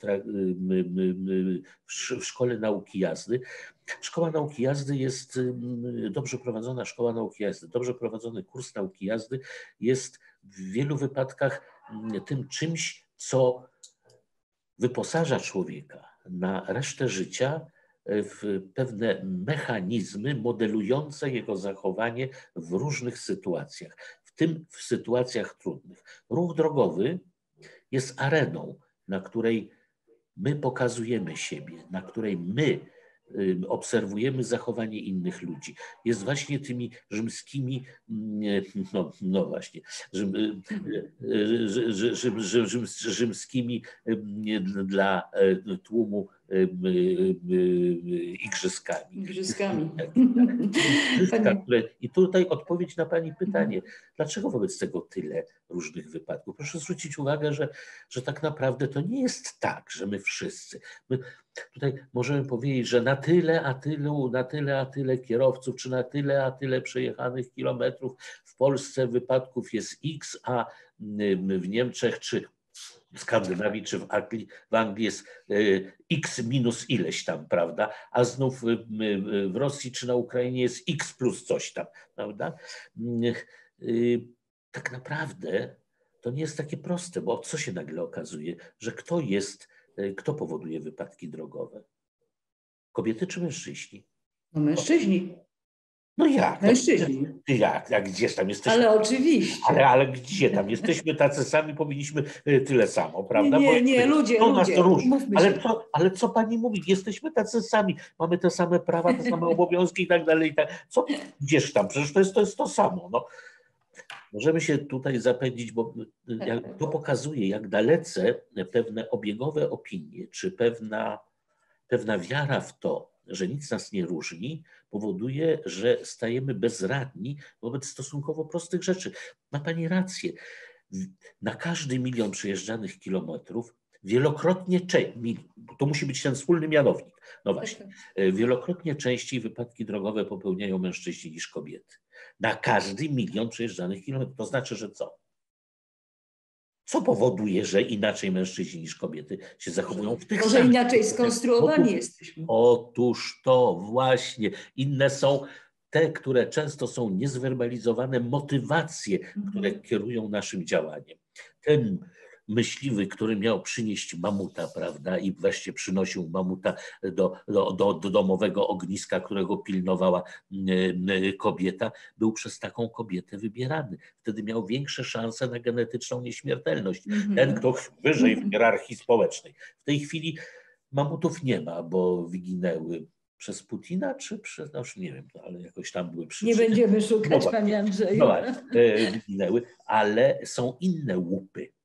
w szkole nauki jazdy, Szkoła nauki jazdy jest dobrze prowadzona, szkoła nauki jazdy, dobrze prowadzony kurs nauki jazdy jest w wielu wypadkach tym czymś, co wyposaża człowieka na resztę życia w pewne mechanizmy modelujące jego zachowanie w różnych sytuacjach, w tym w sytuacjach trudnych. Ruch drogowy jest areną, na której my pokazujemy siebie, na której my obserwujemy zachowanie innych ludzi. Jest właśnie tymi rzymskimi, no, no właśnie, rzym, rzym, rzym, rzym, rzymskimi dla tłumu igrzyskami. Igrzyskami. Igrzyska, które, I tutaj odpowiedź na Pani pytanie, dlaczego wobec tego tyle różnych wypadków? Proszę zwrócić uwagę, że, że tak naprawdę to nie jest tak, że my wszyscy. My tutaj możemy powiedzieć, że na tyle, a tyle, na tyle, a tyle kierowców, czy na tyle, a tyle przejechanych kilometrów w Polsce wypadków jest X, a w Niemczech czy w Skandynawii czy w Anglii, w Anglii jest X minus ileś tam, prawda? A znów w Rosji czy na Ukrainie jest X plus coś tam, prawda? Tak naprawdę to nie jest takie proste, bo co się nagle okazuje, że kto jest, kto powoduje wypadki drogowe? Kobiety czy mężczyźni? No mężczyźni. No jak? Mężczyźni. Jak? Jak gdzieś tam jesteśmy? Ale oczywiście. Ale, ale gdzie tam? Jesteśmy tacy sami, powinniśmy tyle samo, prawda? Nie, Bo nie, ludzie, to ludzie. Nas różni. Ale, się. co, ale co pani mówi? Jesteśmy tacy sami. Mamy te same prawa, te same obowiązki i tak dalej. I tak. Co? Gdzież tam? Przecież to jest to, jest to samo. No. Możemy się tutaj zapędzić, bo to pokazuje, jak dalece pewne obiegowe opinie, czy pewna, pewna wiara w to, że nic nas nie różni, powoduje, że stajemy bezradni wobec stosunkowo prostych rzeczy. Ma Pani rację. Na każdy milion przejeżdżanych kilometrów wielokrotnie, to musi być ten wspólny mianownik, no właśnie, wielokrotnie częściej wypadki drogowe popełniają mężczyźni niż kobiety. Na każdy milion przejeżdżanych kilometrów. To znaczy, że co? Co powoduje, że inaczej mężczyźni niż kobiety się zachowują w tych Może samych... inaczej skonstruowani otóż, jesteśmy. Otóż to właśnie. Inne są te, które często są niezwerbalizowane motywacje, mhm. które kierują naszym działaniem. Ten myśliwy, który miał przynieść mamuta, prawda, i wreszcie przynosił mamuta do, do, do, do domowego ogniska, którego pilnowała kobieta, był przez taką kobietę wybierany. Wtedy miał większe szanse na genetyczną nieśmiertelność. Mm-hmm. Ten, kto wyżej w hierarchii społecznej. W tej chwili mamutów nie ma, bo wyginęły przez Putina, czy przez, no już nie wiem, ale jakoś tam były przyczyny. Nie będziemy szukać, no, Panie Andrzeju. No, wyginęły, ale są inne łupy.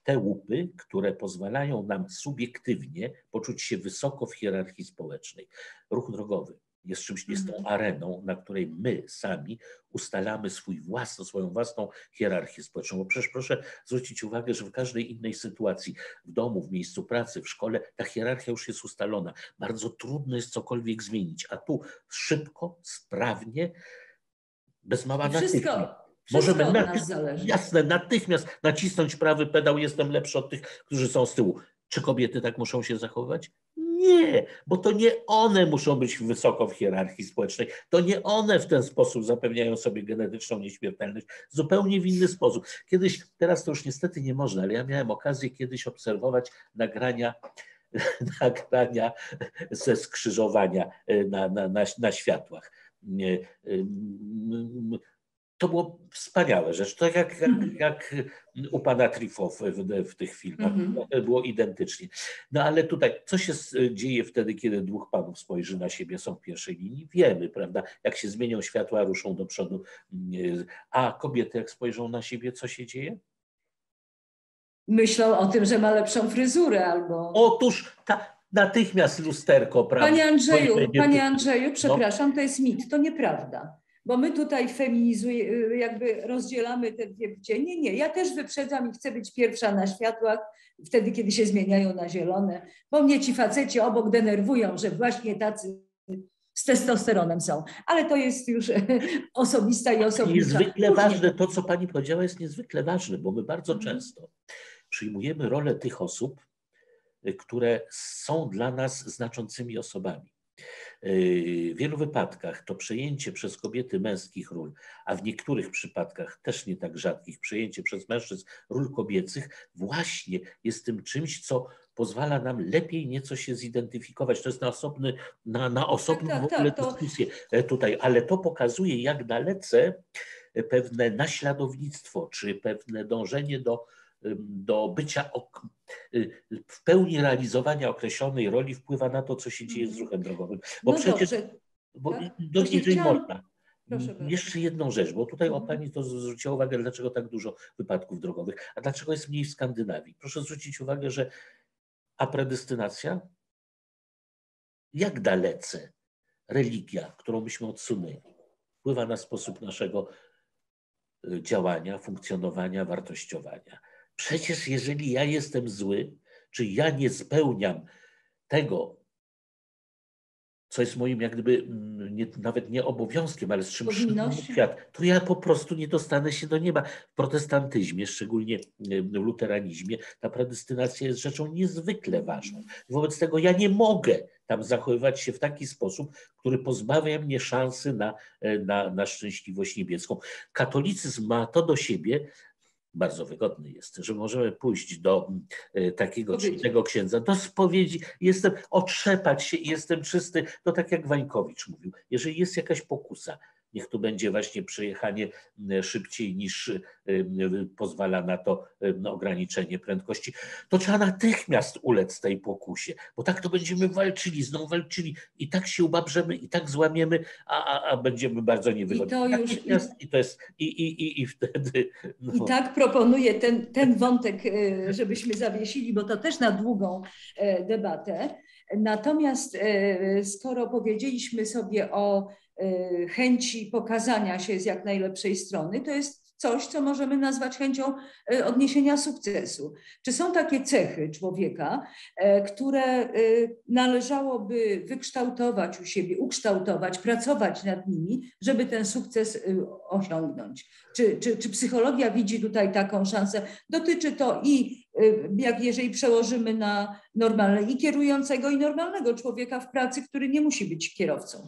te łupy, które pozwalają nam subiektywnie poczuć się wysoko w hierarchii społecznej. Ruch drogowy jest czymś, jest tą areną, na której my sami ustalamy swój własny, swoją własną hierarchię społeczną. Bo przecież proszę zwrócić uwagę, że w każdej innej sytuacji, w domu, w miejscu pracy, w szkole, ta hierarchia już jest ustalona. Bardzo trudno jest cokolwiek zmienić, a tu szybko, sprawnie, bez mała natychmiast. Możemy od nas zależy. Jasne, natychmiast nacisnąć prawy pedał, jestem lepszy od tych, którzy są z tyłu. Czy kobiety tak muszą się zachowywać? Nie, bo to nie one muszą być wysoko w hierarchii społecznej. To nie one w ten sposób zapewniają sobie genetyczną nieśmiertelność. Zupełnie w inny sposób. Kiedyś, teraz to już niestety nie można, ale ja miałem okazję kiedyś obserwować nagrania, nagrania ze skrzyżowania na, na, na, na światłach. To było wspaniałe rzecz. To jak, jak, jak u pana Truffaut w, w tych filmach. Mm-hmm. To było identycznie. No ale tutaj, co się dzieje wtedy, kiedy dwóch panów spojrzy na siebie, są w pierwszej linii? Wiemy, prawda? Jak się zmienią światła, ruszą do przodu. A kobiety, jak spojrzą na siebie, co się dzieje? Myślą o tym, że ma lepszą fryzurę albo... Otóż ta, natychmiast lusterko, prawda? Panie Andrzeju, panie Andrzeju, przepraszam, no. To jest mit, to nieprawda. Bo my tutaj feminizujemy, jakby rozdzielamy te dwie płcie. Nie, nie, ja też wyprzedzam i chcę być pierwsza na światłach, wtedy, kiedy się zmieniają na zielone, bo mnie ci faceci obok denerwują, że właśnie tacy z testosteronem są. Ale to jest już osobista i osobnicza. Niezwykle ważne, to co pani powiedziała jest niezwykle ważne, bo my bardzo hmm. często przyjmujemy rolę tych osób, które są dla nas znaczącymi osobami. W wielu wypadkach to przejęcie przez kobiety męskich ról, a w niektórych przypadkach też nie tak rzadkich, przejęcie przez mężczyzn ról kobiecych właśnie jest tym czymś, co pozwala nam lepiej nieco się zidentyfikować. To jest na osobny, na, na osobną tak, tak, w ogóle tak, dyskusję to... tutaj, ale to pokazuje, jak dalece pewne naśladownictwo, czy pewne dążenie do do bycia w pełni realizowania określonej roli wpływa na to, co się dzieje z ruchem drogowym. Bo no przecież, dobrze, bo, tak? do, jeżeli chciałam... można, Proszę jeszcze jedną rzecz, bo tutaj mhm. o pani to zwróciła uwagę, dlaczego tak dużo wypadków drogowych, a dlaczego jest mniej w Skandynawii. Proszę zwrócić uwagę, że a predestynacja? Jak dalece religia, którą myśmy odsunęli, wpływa na sposób naszego działania, funkcjonowania, wartościowania. Przecież jeżeli ja jestem zły, czy ja nie spełniam tego, co jest moim jak gdyby nie, nawet nie obowiązkiem, ale z czym przyjmuje świat, to ja po prostu nie dostanę się do nieba. W protestantyzmie, szczególnie w luteranizmie, ta predestynacja jest rzeczą niezwykle ważną. Wobec tego ja nie mogę tam zachowywać się w taki sposób, który pozbawia mnie szansy na, na, na szczęśliwość niebieską. Katolicyzm ma to do siebie, bardzo wygodny jest, że możemy pójść do takiego czy innego księdza, do spowiedzi, jestem, otrzepać się i jestem czysty, to tak jak Wańkowicz mówił, jeżeli jest jakaś pokusa, niech to będzie właśnie przejechanie szybciej niż pozwala na to ograniczenie prędkości, to trzeba natychmiast ulec tej pokusie, bo tak to będziemy walczyli, znowu walczyli i tak się ubabrzemy i tak złamiemy, a, a, a będziemy bardzo niewygodni. I to już... I to jest, i, i, i, i wtedy... No. I tak proponuję ten, ten wątek, żebyśmy zawiesili, bo to też na długą debatę. Natomiast skoro powiedzieliśmy sobie o chęci pokazania się z jak najlepszej strony, to jest coś, co możemy nazwać chęcią odniesienia sukcesu. Czy są takie cechy człowieka, które należałoby wykształtować u siebie, ukształtować, pracować nad nimi, żeby ten sukces osiągnąć? Czy, czy, czy psychologia widzi tutaj taką szansę? Dotyczy to i, jak jeżeli przełożymy na normalne, i kierującego, i normalnego człowieka w pracy, który nie musi być kierowcą,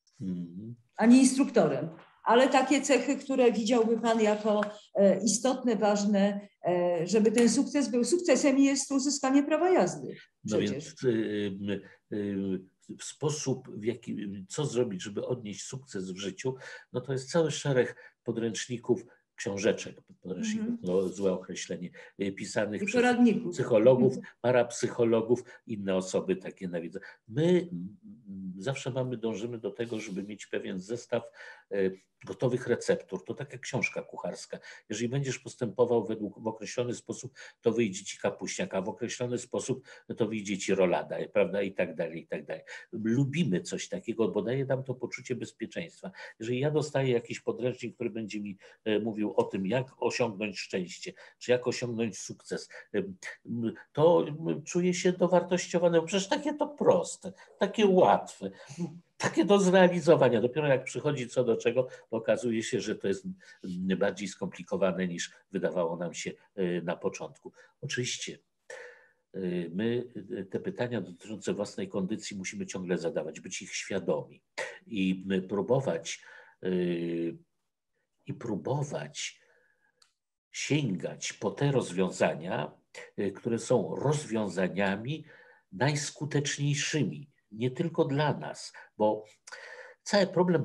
ani instruktorem. Ale takie cechy, które widziałby Pan jako istotne, ważne, żeby ten sukces był sukcesem, i jest uzyskanie prawa jazdy. Przecież. No więc w sposób, w jaki, co zrobić, żeby odnieść sukces w życiu, no to jest cały szereg podręczników, książeczek, podręczników, no, złe określenie, pisanych przez psychologów, parapsychologów, inne osoby takie na wiedzę. My zawsze mamy, dążymy do tego, żeby mieć pewien zestaw gotowych receptur. To taka książka kucharska. Jeżeli będziesz postępował według, w określony sposób, to wyjdzie ci kapuśniak, a w określony sposób to wyjdzie ci rolada, prawda, i tak dalej, i tak dalej. Lubimy coś takiego, bo daje nam to poczucie bezpieczeństwa. Jeżeli ja dostaję jakiś podręcznik, który będzie mi mówił o tym, jak osiągnąć szczęście, czy jak osiągnąć sukces, to czuję się dowartościowany. Bo przecież takie to proste, takie łatwe, takie do zrealizowania. Dopiero jak przychodzi co do czego, to okazuje się, że to jest bardziej skomplikowane niż wydawało nam się na początku. Oczywiście my te pytania dotyczące własnej kondycji musimy ciągle zadawać, być ich świadomi i próbować i próbować sięgać po te rozwiązania, które są rozwiązaniami najskuteczniejszymi, nie tylko dla nas, bo cały problem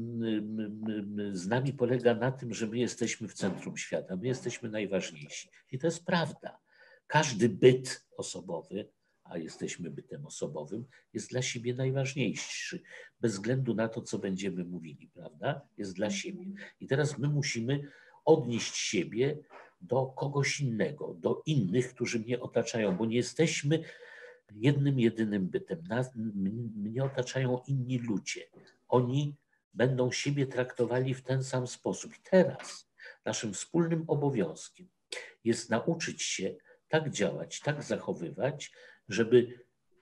z nami polega na tym, że my jesteśmy w centrum świata, my jesteśmy najważniejsi. I to jest prawda. Każdy byt osobowy, a jesteśmy bytem osobowym, jest dla siebie najważniejszy, bez względu na to, co będziemy mówili, prawda? Jest dla siebie. I teraz my musimy odnieść siebie do kogoś innego, do innych, którzy mnie otaczają, bo nie jesteśmy jednym, jedynym bytem. Nas, mnie otaczają inni ludzie. Oni będą siebie traktowali w ten sam sposób. I teraz naszym wspólnym obowiązkiem jest nauczyć się tak działać, tak zachowywać, żeby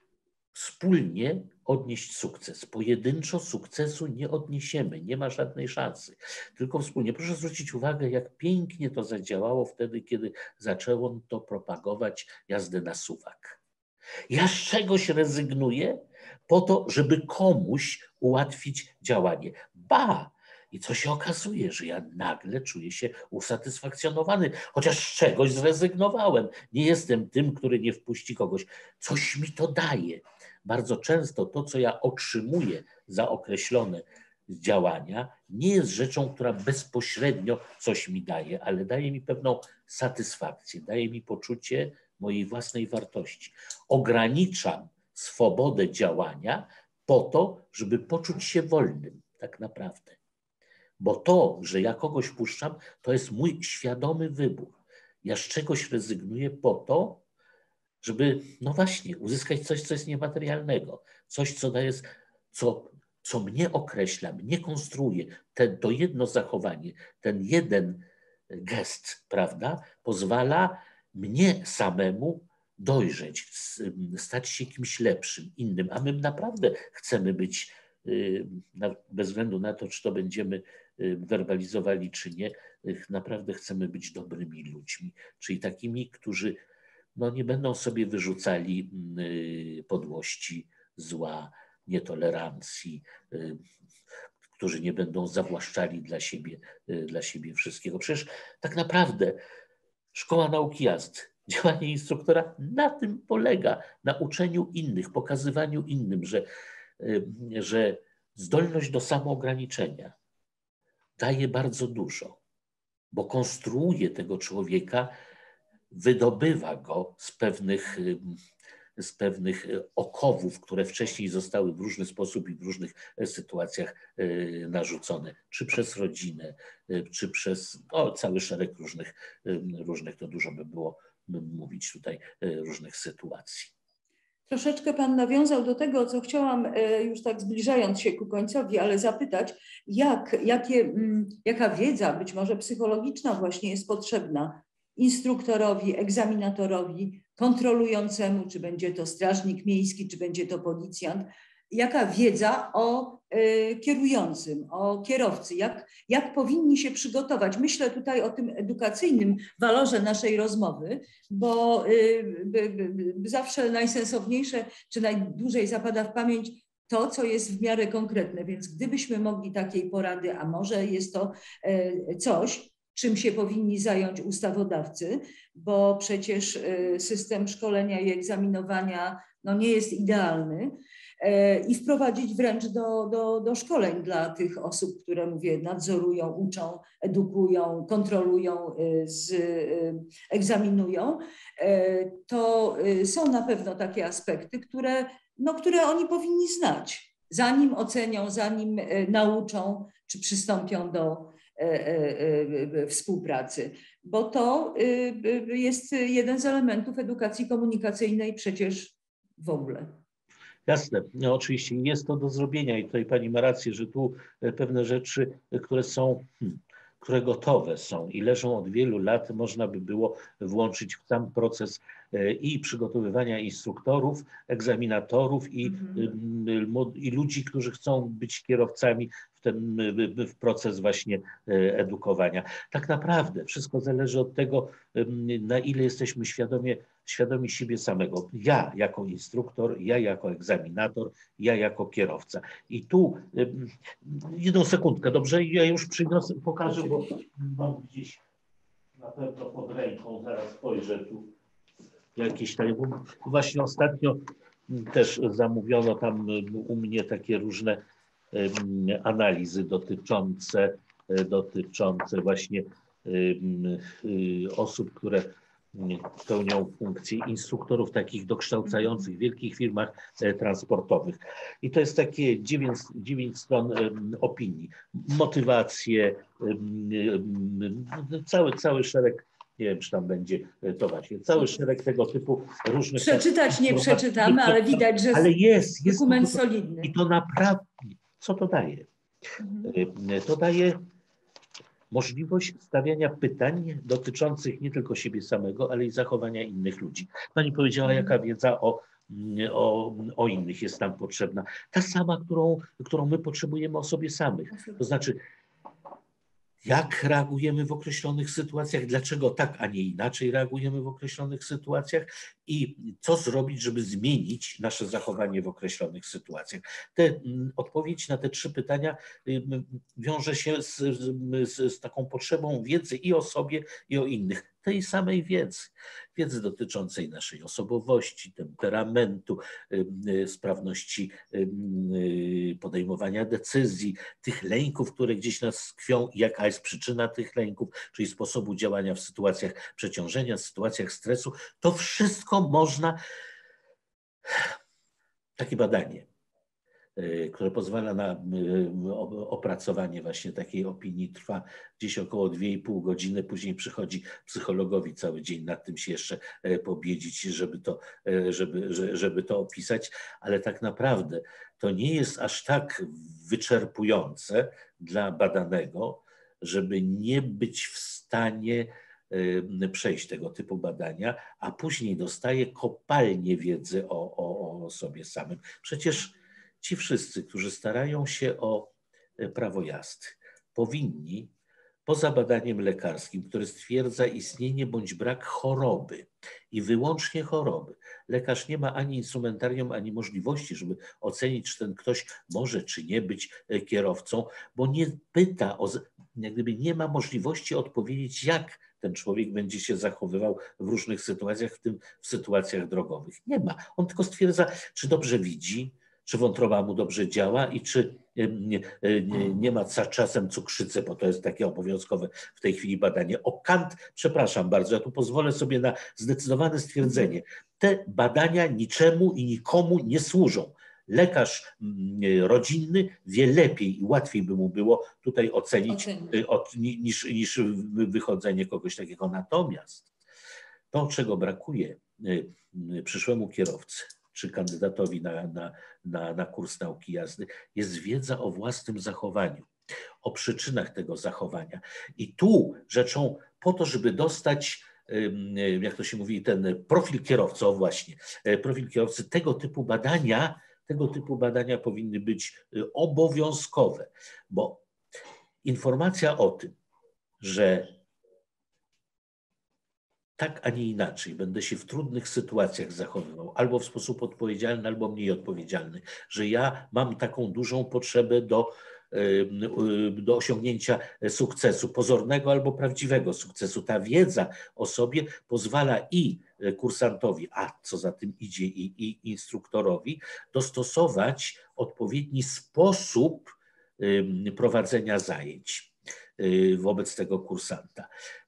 wspólnie odnieść sukces. Pojedynczo sukcesu nie odniesiemy, nie ma żadnej szansy, tylko wspólnie. Proszę zwrócić uwagę, jak pięknie to zadziałało wtedy, kiedy zaczęło to propagować jazdę na suwak. Ja z czegoś rezygnuję po to, żeby komuś ułatwić działanie. Ba! I co się okazuje, że ja nagle czuję się usatysfakcjonowany, chociaż z czegoś zrezygnowałem. Nie jestem tym, który nie wpuści kogoś. Coś mi to daje. Bardzo często to, co ja otrzymuję za określone działania, nie jest rzeczą, która bezpośrednio coś mi daje, ale daje mi pewną satysfakcję, daje mi poczucie mojej własnej wartości. Ograniczam swobodę działania po to, żeby poczuć się wolnym tak naprawdę. Bo to, że ja kogoś puszczam, to jest mój świadomy wybór. Ja z czegoś rezygnuję po to, żeby, no właśnie, uzyskać coś, co jest niematerialnego. Coś, co daje, co, co mnie określa, mnie konstruuje. Ten, to jedno zachowanie, ten jeden gest, prawda, pozwala mnie samemu dojrzeć, stać się kimś lepszym, innym. A my naprawdę chcemy być, bez względu na to, czy to będziemy werbalizowali, czy nie, naprawdę chcemy być dobrymi ludźmi, czyli takimi, którzy no, nie będą sobie wyrzucali podłości, zła, nietolerancji, którzy nie będą zawłaszczali dla siebie, dla siebie wszystkiego. Przecież tak naprawdę Szkoła Nauki Jazdy, działanie instruktora na tym polega, na uczeniu innych, pokazywaniu innym, że, że zdolność do samoograniczenia daje bardzo dużo, bo konstruuje tego człowieka, wydobywa go z pewnych, z pewnych okowów, które wcześniej zostały w różny sposób i w różnych sytuacjach narzucone, czy przez rodzinę, czy przez o, cały szereg różnych, różnych, to dużo by było mówić tutaj, różnych sytuacji. Troszeczkę Pan nawiązał do tego, co chciałam, już tak zbliżając się ku końcowi, ale zapytać, jak, jakie, jaka wiedza, być może psychologiczna właśnie, jest potrzebna instruktorowi, egzaminatorowi, kontrolującemu, czy będzie to strażnik miejski, czy będzie to policjant, jaka wiedza o y, kierującym, o kierowcy, jak, jak powinni się przygotować. Myślę tutaj o tym edukacyjnym walorze naszej rozmowy, bo y, by, by, by zawsze najsensowniejsze, czy najdłużej zapada w pamięć to, co jest w miarę konkretne. Więc gdybyśmy mogli takiej porady, a może jest to y, coś, czym się powinni zająć ustawodawcy, bo przecież system szkolenia i egzaminowania no, nie jest idealny. i wprowadzić wręcz do, do, do szkoleń dla tych osób, które, mówię, nadzorują, uczą, edukują, kontrolują, z, egzaminują. To są na pewno takie aspekty, które, no, które oni powinni znać, zanim ocenią, zanim nauczą, czy przystąpią do współpracy, bo to jest jeden z elementów edukacji komunikacyjnej przecież w ogóle. Jasne, no oczywiście jest to do zrobienia i tutaj Pani ma rację, że tu pewne rzeczy, które są, hmm, które gotowe są i leżą od wielu lat, można by było włączyć w sam proces i przygotowywania instruktorów, egzaminatorów i, mm. i ludzi, którzy chcą być kierowcami w ten w proces właśnie edukowania. Tak naprawdę wszystko zależy od tego, na ile jesteśmy świadomie, świadomi siebie samego. Ja jako instruktor, ja jako egzaminator, ja jako kierowca. I tu jedną sekundkę, dobrze? Ja już przyniosę, pokażę, bo mam gdzieś na pewno pod ręką, zaraz spojrzę tu jakieś tam. Właśnie ostatnio też zamówiono tam u mnie takie różne analizy dotyczące, dotyczące właśnie osób, które pełnią funkcje instruktorów takich dokształcających w wielkich firmach transportowych. I to jest takie dziewięć, dziewięć stron opinii, motywacje, cały, cały szereg, nie wiem, czy tam będzie to właśnie, cały szereg tego typu różnych... Przeczytać nie przeczytamy, ale widać, że ale jest, jest dokument to, solidny. I to naprawdę, co to daje? Mhm. To daje możliwość stawiania pytań dotyczących nie tylko siebie samego, ale i zachowania innych ludzi. Pani powiedziała, jaka wiedza o, o, o innych jest nam potrzebna. Ta sama, którą, którą my potrzebujemy o sobie samych. To znaczy, jak reagujemy w określonych sytuacjach, dlaczego tak, a nie inaczej reagujemy w określonych sytuacjach i co zrobić, żeby zmienić nasze zachowanie w określonych sytuacjach. Te, odpowiedź na te trzy pytania wiąże się z, z, z taką potrzebą wiedzy i o sobie, i o innych. Tej samej wiedzy. Wiedzy dotyczącej naszej osobowości, temperamentu, sprawności podejmowania decyzji, tych lęków, które gdzieś nas tkwią i jaka jest przyczyna tych lęków, czyli sposobu działania w sytuacjach przeciążenia, w sytuacjach stresu. To wszystko można, takie badanie, które pozwala na opracowanie właśnie takiej opinii, trwa gdzieś około dwie i pół godziny, później przychodzi psychologowi cały dzień nad tym się jeszcze pobiedzić, żeby to, żeby, żeby to opisać, ale tak naprawdę to nie jest aż tak wyczerpujące dla badanego, żeby nie być w stanie przejść tego typu badania, a później dostaje kopalnię wiedzy o, o, o sobie samym. Przecież ci wszyscy, którzy starają się o prawo jazdy, powinni poza badaniem lekarskim, które stwierdza istnienie bądź brak choroby i wyłącznie choroby, lekarz nie ma ani instrumentarium, ani możliwości, żeby ocenić, czy ten ktoś może czy nie być kierowcą, bo nie pyta, o, jak gdyby nie ma możliwości odpowiedzieć, jak ten człowiek będzie się zachowywał w różnych sytuacjach, w tym w sytuacjach drogowych. Nie ma. On tylko stwierdza, czy dobrze widzi, czy wątroba mu dobrze działa i czy nie, nie, nie ma czasem cukrzycy, bo to jest takie obowiązkowe w tej chwili badanie. O Kant, przepraszam bardzo, ja tu pozwolę sobie na zdecydowane stwierdzenie. Te badania niczemu i nikomu nie służą. Lekarz rodzinny wie lepiej i łatwiej by mu było tutaj ocenić od, niż, niż wychodzenie kogoś takiego. Natomiast to, czego brakuje przyszłemu kierowcy, czy kandydatowi na, na, na, na kurs nauki jazdy, jest wiedza o własnym zachowaniu, o przyczynach tego zachowania. I tu rzeczą po to, żeby dostać, jak to się mówi, ten profil kierowcy, o właśnie, profil kierowcy, tego typu badania, tego typu badania powinny być obowiązkowe, bo informacja o tym, że tak, a nie inaczej, będę się w trudnych sytuacjach zachowywał, albo w sposób odpowiedzialny, albo mniej odpowiedzialny, że ja mam taką dużą potrzebę do do osiągnięcia sukcesu, pozornego albo prawdziwego sukcesu. Ta wiedza o sobie pozwala i kursantowi, a co za tym idzie i, i instruktorowi, dostosować odpowiedni sposób prowadzenia zajęć wobec tego kursanta.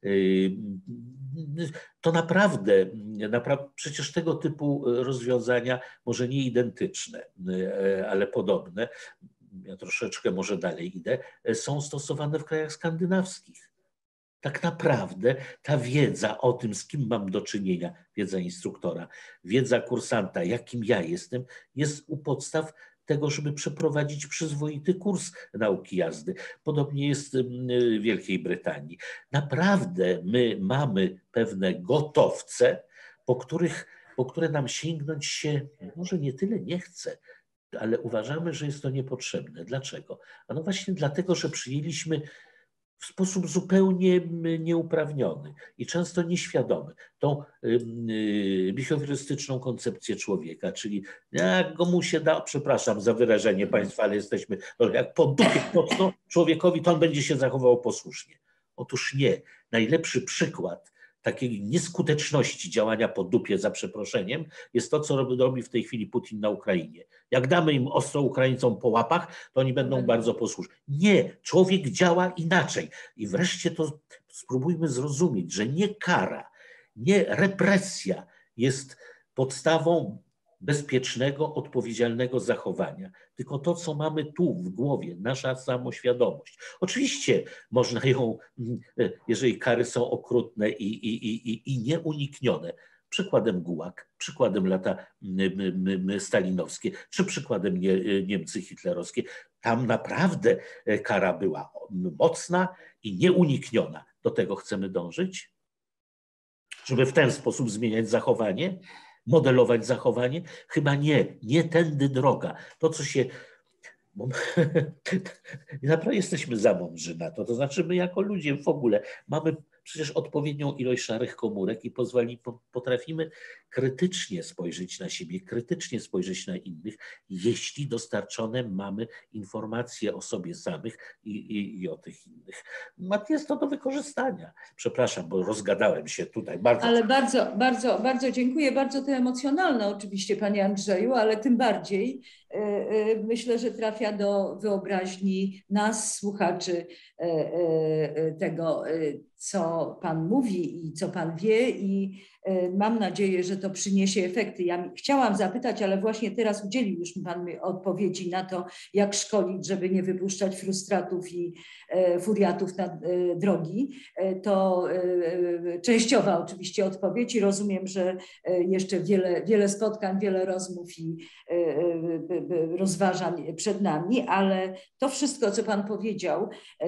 To naprawdę, naprawdę, przecież tego typu rozwiązania, może nie identyczne, ale podobne, ja troszeczkę może dalej idę, są stosowane w krajach skandynawskich. Tak naprawdę ta wiedza o tym, z kim mam do czynienia, wiedza instruktora, wiedza kursanta, jakim ja jestem, jest u podstaw tego, żeby przeprowadzić przyzwoity kurs nauki jazdy. Podobnie jest w Wielkiej Brytanii. Naprawdę my mamy pewne gotowce, po, których, po które nam sięgnąć się może nie tyle nie chce, ale uważamy, że jest to niepotrzebne. Dlaczego? A no właśnie dlatego, że przyjęliśmy w sposób zupełnie nieuprawniony i często nieświadomy tą behawiorystyczną koncepcję człowieka, czyli jak go mu się da, przepraszam za wyrażenie państwa, ale jesteśmy, jak po dupie mocno człowiekowi, to on będzie się zachował posłusznie. Otóż nie. Najlepszy przykład takiej nieskuteczności działania po dupie, za przeproszeniem, jest to, co robi w tej chwili Putin na Ukrainie. Jak damy im ostro Ukraińcom po łapach, to oni będą bardzo posłuszni. Nie, człowiek działa inaczej. I wreszcie to spróbujmy zrozumieć, że nie kara, nie represja jest podstawą bezpiecznego, odpowiedzialnego zachowania, tylko to, co mamy tu w głowie, nasza samoświadomość. Oczywiście można ją, jeżeli kary są okrutne i, i, i, i nieuniknione, przykładem Gułag, przykładem lata stalinowskie, czy przykładem Niemcy hitlerowskie, tam naprawdę kara była mocna i nieunikniona. Do tego chcemy dążyć, żeby w ten sposób zmieniać zachowanie, modelować zachowanie? Chyba nie, nie tędy droga. To, co się... Bo naprawdę jesteśmy za mądrzy na to. To znaczy my jako ludzie w ogóle mamy przecież odpowiednią ilość szarych komórek i pozwoli, potrafimy krytycznie spojrzeć na siebie, krytycznie spojrzeć na innych, jeśli dostarczone mamy informacje o sobie samych i, i, i o tych innych. Jest to do wykorzystania. Przepraszam, bo rozgadałem się tutaj bardzo. Ale bardzo, bardzo, bardzo dziękuję. Bardzo to emocjonalne oczywiście, panie Andrzeju, ale tym bardziej myślę, że trafia do wyobraźni nas, słuchaczy, tego, co pan mówi i co pan wie, i mam nadzieję, że to przyniesie efekty. Ja chciałam zapytać, ale właśnie teraz udzielił już pan mi odpowiedzi na to, jak szkolić, żeby nie wypuszczać frustratów i furiatów na drogi. To częściowa oczywiście odpowiedź i rozumiem, że jeszcze wiele, wiele spotkań, wiele rozmów i rozważań przed nami, ale to wszystko, co pan powiedział,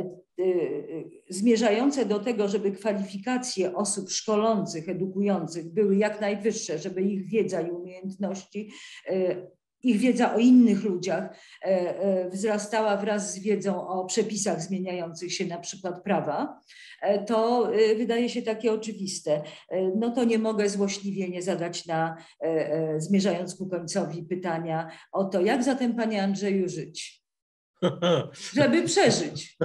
zmierzające do tego, żeby kwalifikacje osób szkolących, edukujących były jak najwyższe, żeby ich wiedza i umiejętności, ich wiedza o innych ludziach wzrastała wraz z wiedzą o przepisach zmieniających się, na przykład prawa, to wydaje się takie oczywiste. No to nie mogę złośliwie nie zadać na, zmierzając ku końcowi, pytania o to, jak zatem, panie Andrzeju, żyć? Żeby przeżyć.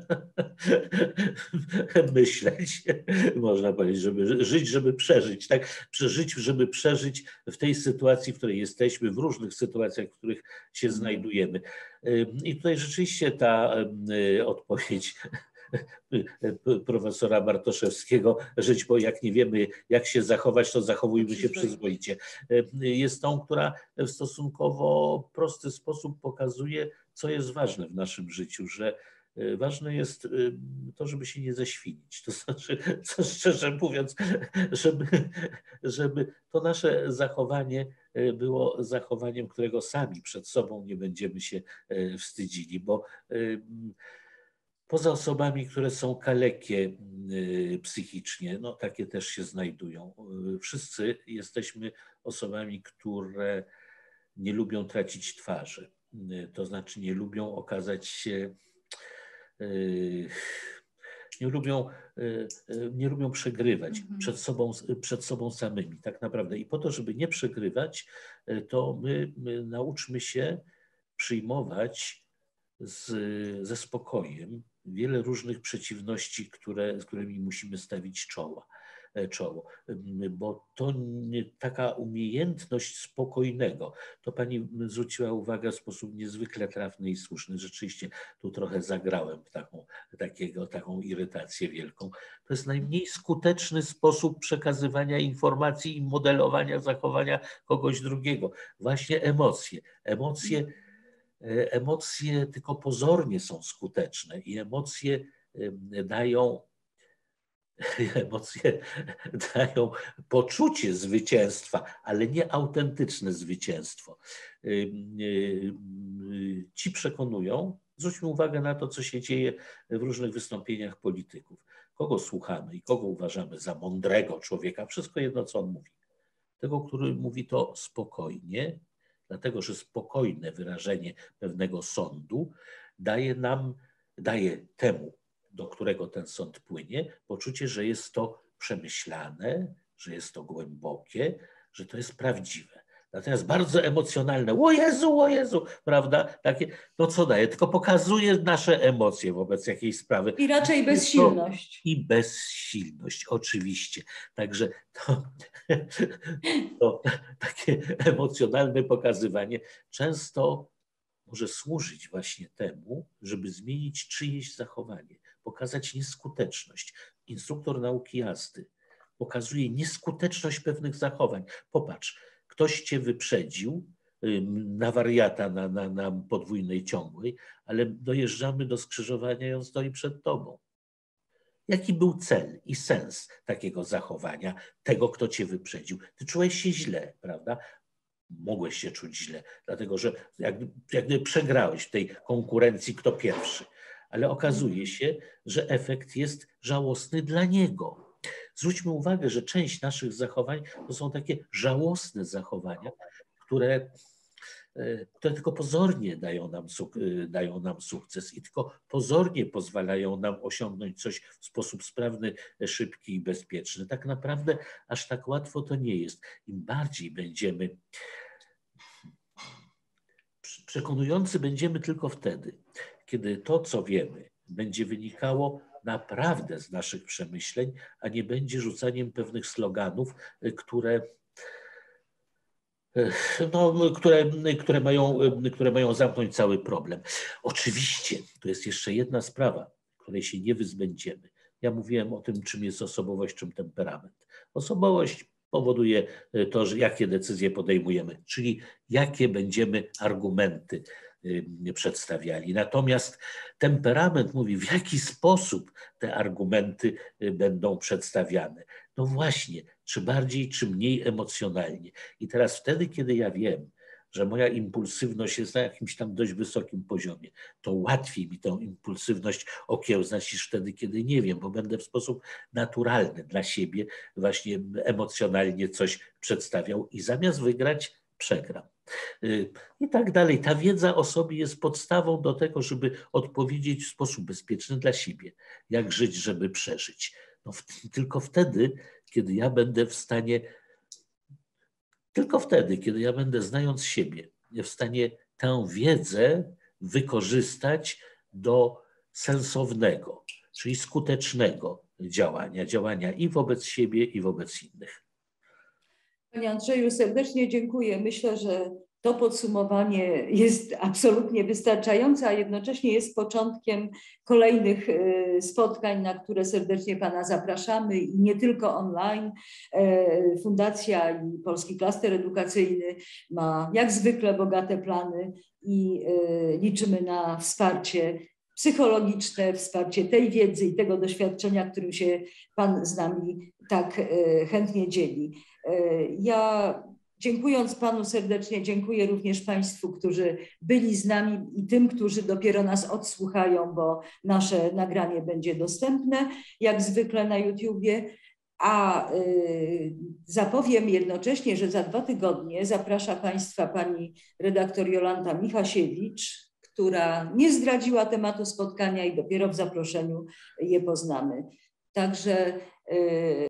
Myśleć, można powiedzieć, żeby żyć, żeby przeżyć, tak? Przeżyć, żeby przeżyć w tej sytuacji, w której jesteśmy, w różnych sytuacjach, w których się znajdujemy. I tutaj rzeczywiście ta odpowiedź profesora Bartoszewskiego, żyć, bo jak nie wiemy, jak się zachować, to zachowujmy się przyzwoicie, jest tą, która w stosunkowo prosty sposób pokazuje, co jest ważne w naszym życiu, że ważne jest to, żeby się nie ześwinić. To znaczy, co szczerze mówiąc, żeby, żeby to nasze zachowanie było zachowaniem, którego sami przed sobą nie będziemy się wstydzili, bo poza osobami, które są kalekie psychicznie, no takie też się znajdują. Wszyscy jesteśmy osobami, które nie lubią tracić twarzy. To znaczy nie lubią okazać się, nie lubią, nie lubią przegrywać mhm. przed sobą, przed sobą samymi, tak naprawdę. I po to, żeby nie przegrywać, to my, my nauczmy się przyjmować z, ze spokojem wiele różnych przeciwności, które, z którymi musimy stawić czoła. czoło, bo to nie, taka umiejętność spokojnego, to pani zwróciła uwagę w sposób niezwykle trafny i słuszny. Rzeczywiście tu trochę zagrałem w taką, takiego, taką irytację wielką. To jest najmniej skuteczny sposób przekazywania informacji i modelowania zachowania kogoś drugiego. Właśnie emocje. Emocje, emocje tylko pozornie są skuteczne i emocje dają Emocje dają poczucie zwycięstwa, ale nie autentyczne zwycięstwo. Ci przekonują, zwróćmy uwagę na to, co się dzieje w różnych wystąpieniach polityków. Kogo słuchamy i kogo uważamy za mądrego człowieka, wszystko jedno, co on mówi. Tego, który mówi to spokojnie, dlatego że spokojne wyrażenie pewnego sądu daje nam, daje temu, do którego ten sąd płynie, poczucie, że jest to przemyślane, że jest to głębokie, że to jest prawdziwe. Natomiast bardzo emocjonalne, o Jezu, o Jezu, prawda? Takie, no co daje? Tylko pokazuje nasze emocje wobec jakiejś sprawy. I raczej bezsilność. I bezsilność, oczywiście. Także to, to takie emocjonalne pokazywanie często może służyć właśnie temu, żeby zmienić czyjeś zachowanie, pokazać nieskuteczność. Instruktor nauki jazdy pokazuje nieskuteczność pewnych zachowań. Popatrz, ktoś cię wyprzedził na wariata na, na, na podwójnej ciągłej, ale dojeżdżamy do skrzyżowania i on stoi przed tobą. Jaki był cel i sens takiego zachowania, tego, kto cię wyprzedził? Ty czułeś się źle, prawda? Mogłeś się czuć źle, dlatego że jakby, jakby przegrałeś w tej konkurencji kto pierwszy. Ale okazuje się, że efekt jest żałosny dla niego. Zwróćmy uwagę, że część naszych zachowań to są takie żałosne zachowania, które, które tylko pozornie dają nam, dają nam sukces i tylko pozornie pozwalają nam osiągnąć coś w sposób sprawny, szybki i bezpieczny. Tak naprawdę aż tak łatwo to nie jest. Im bardziej będziemy przekonujący będziemy tylko wtedy, kiedy to, co wiemy, będzie wynikało naprawdę z naszych przemyśleń, a nie będzie rzucaniem pewnych sloganów, które, no, które, które, mają, które mają zamknąć cały problem. Oczywiście, tu jest jeszcze jedna sprawa, której się nie wyzbędziemy. Ja mówiłem o tym, czym jest osobowość, czym temperament. Osobowość powoduje to, że jakie decyzje podejmujemy, czyli jakie będziemy argumenty przedstawiali. Natomiast temperament mówi, w jaki sposób te argumenty będą przedstawiane. No właśnie, czy bardziej, czy mniej emocjonalnie. I teraz wtedy, kiedy ja wiem, że moja impulsywność jest na jakimś tam dość wysokim poziomie, to łatwiej mi tę impulsywność okiełznać niż wtedy, kiedy nie wiem, bo będę w sposób naturalny dla siebie właśnie emocjonalnie coś przedstawiał i zamiast wygrać, przegram. I tak dalej. Ta wiedza o sobie jest podstawą do tego, żeby odpowiedzieć w sposób bezpieczny dla siebie, jak żyć, żeby przeżyć. No, tylko wtedy, kiedy ja będę w stanie Tylko wtedy, kiedy ja będę, znając siebie, w stanie tę wiedzę wykorzystać do sensownego, czyli skutecznego działania, działania i wobec siebie, i wobec innych. Panie Andrzeju, serdecznie dziękuję. Myślę, że to podsumowanie jest absolutnie wystarczające, a jednocześnie jest początkiem kolejnych spotkań, na które serdecznie Pana zapraszamy i nie tylko online. Fundacja i Polski Klaster Edukacyjny ma jak zwykle bogate plany i liczymy na wsparcie psychologiczne, wsparcie tej wiedzy i tego doświadczenia, którym się Pan z nami tak chętnie dzieli. Ja, dziękując Panu serdecznie, dziękuję również Państwu, którzy byli z nami i tym, którzy dopiero nas odsłuchają, bo nasze nagranie będzie dostępne jak zwykle na YouTubie. A y, zapowiem jednocześnie, że za dwa tygodnie zaprasza Państwa pani redaktor Jolanta Michasiewicz, która nie zdradziła tematu spotkania i dopiero w zaproszeniu je poznamy. Także y,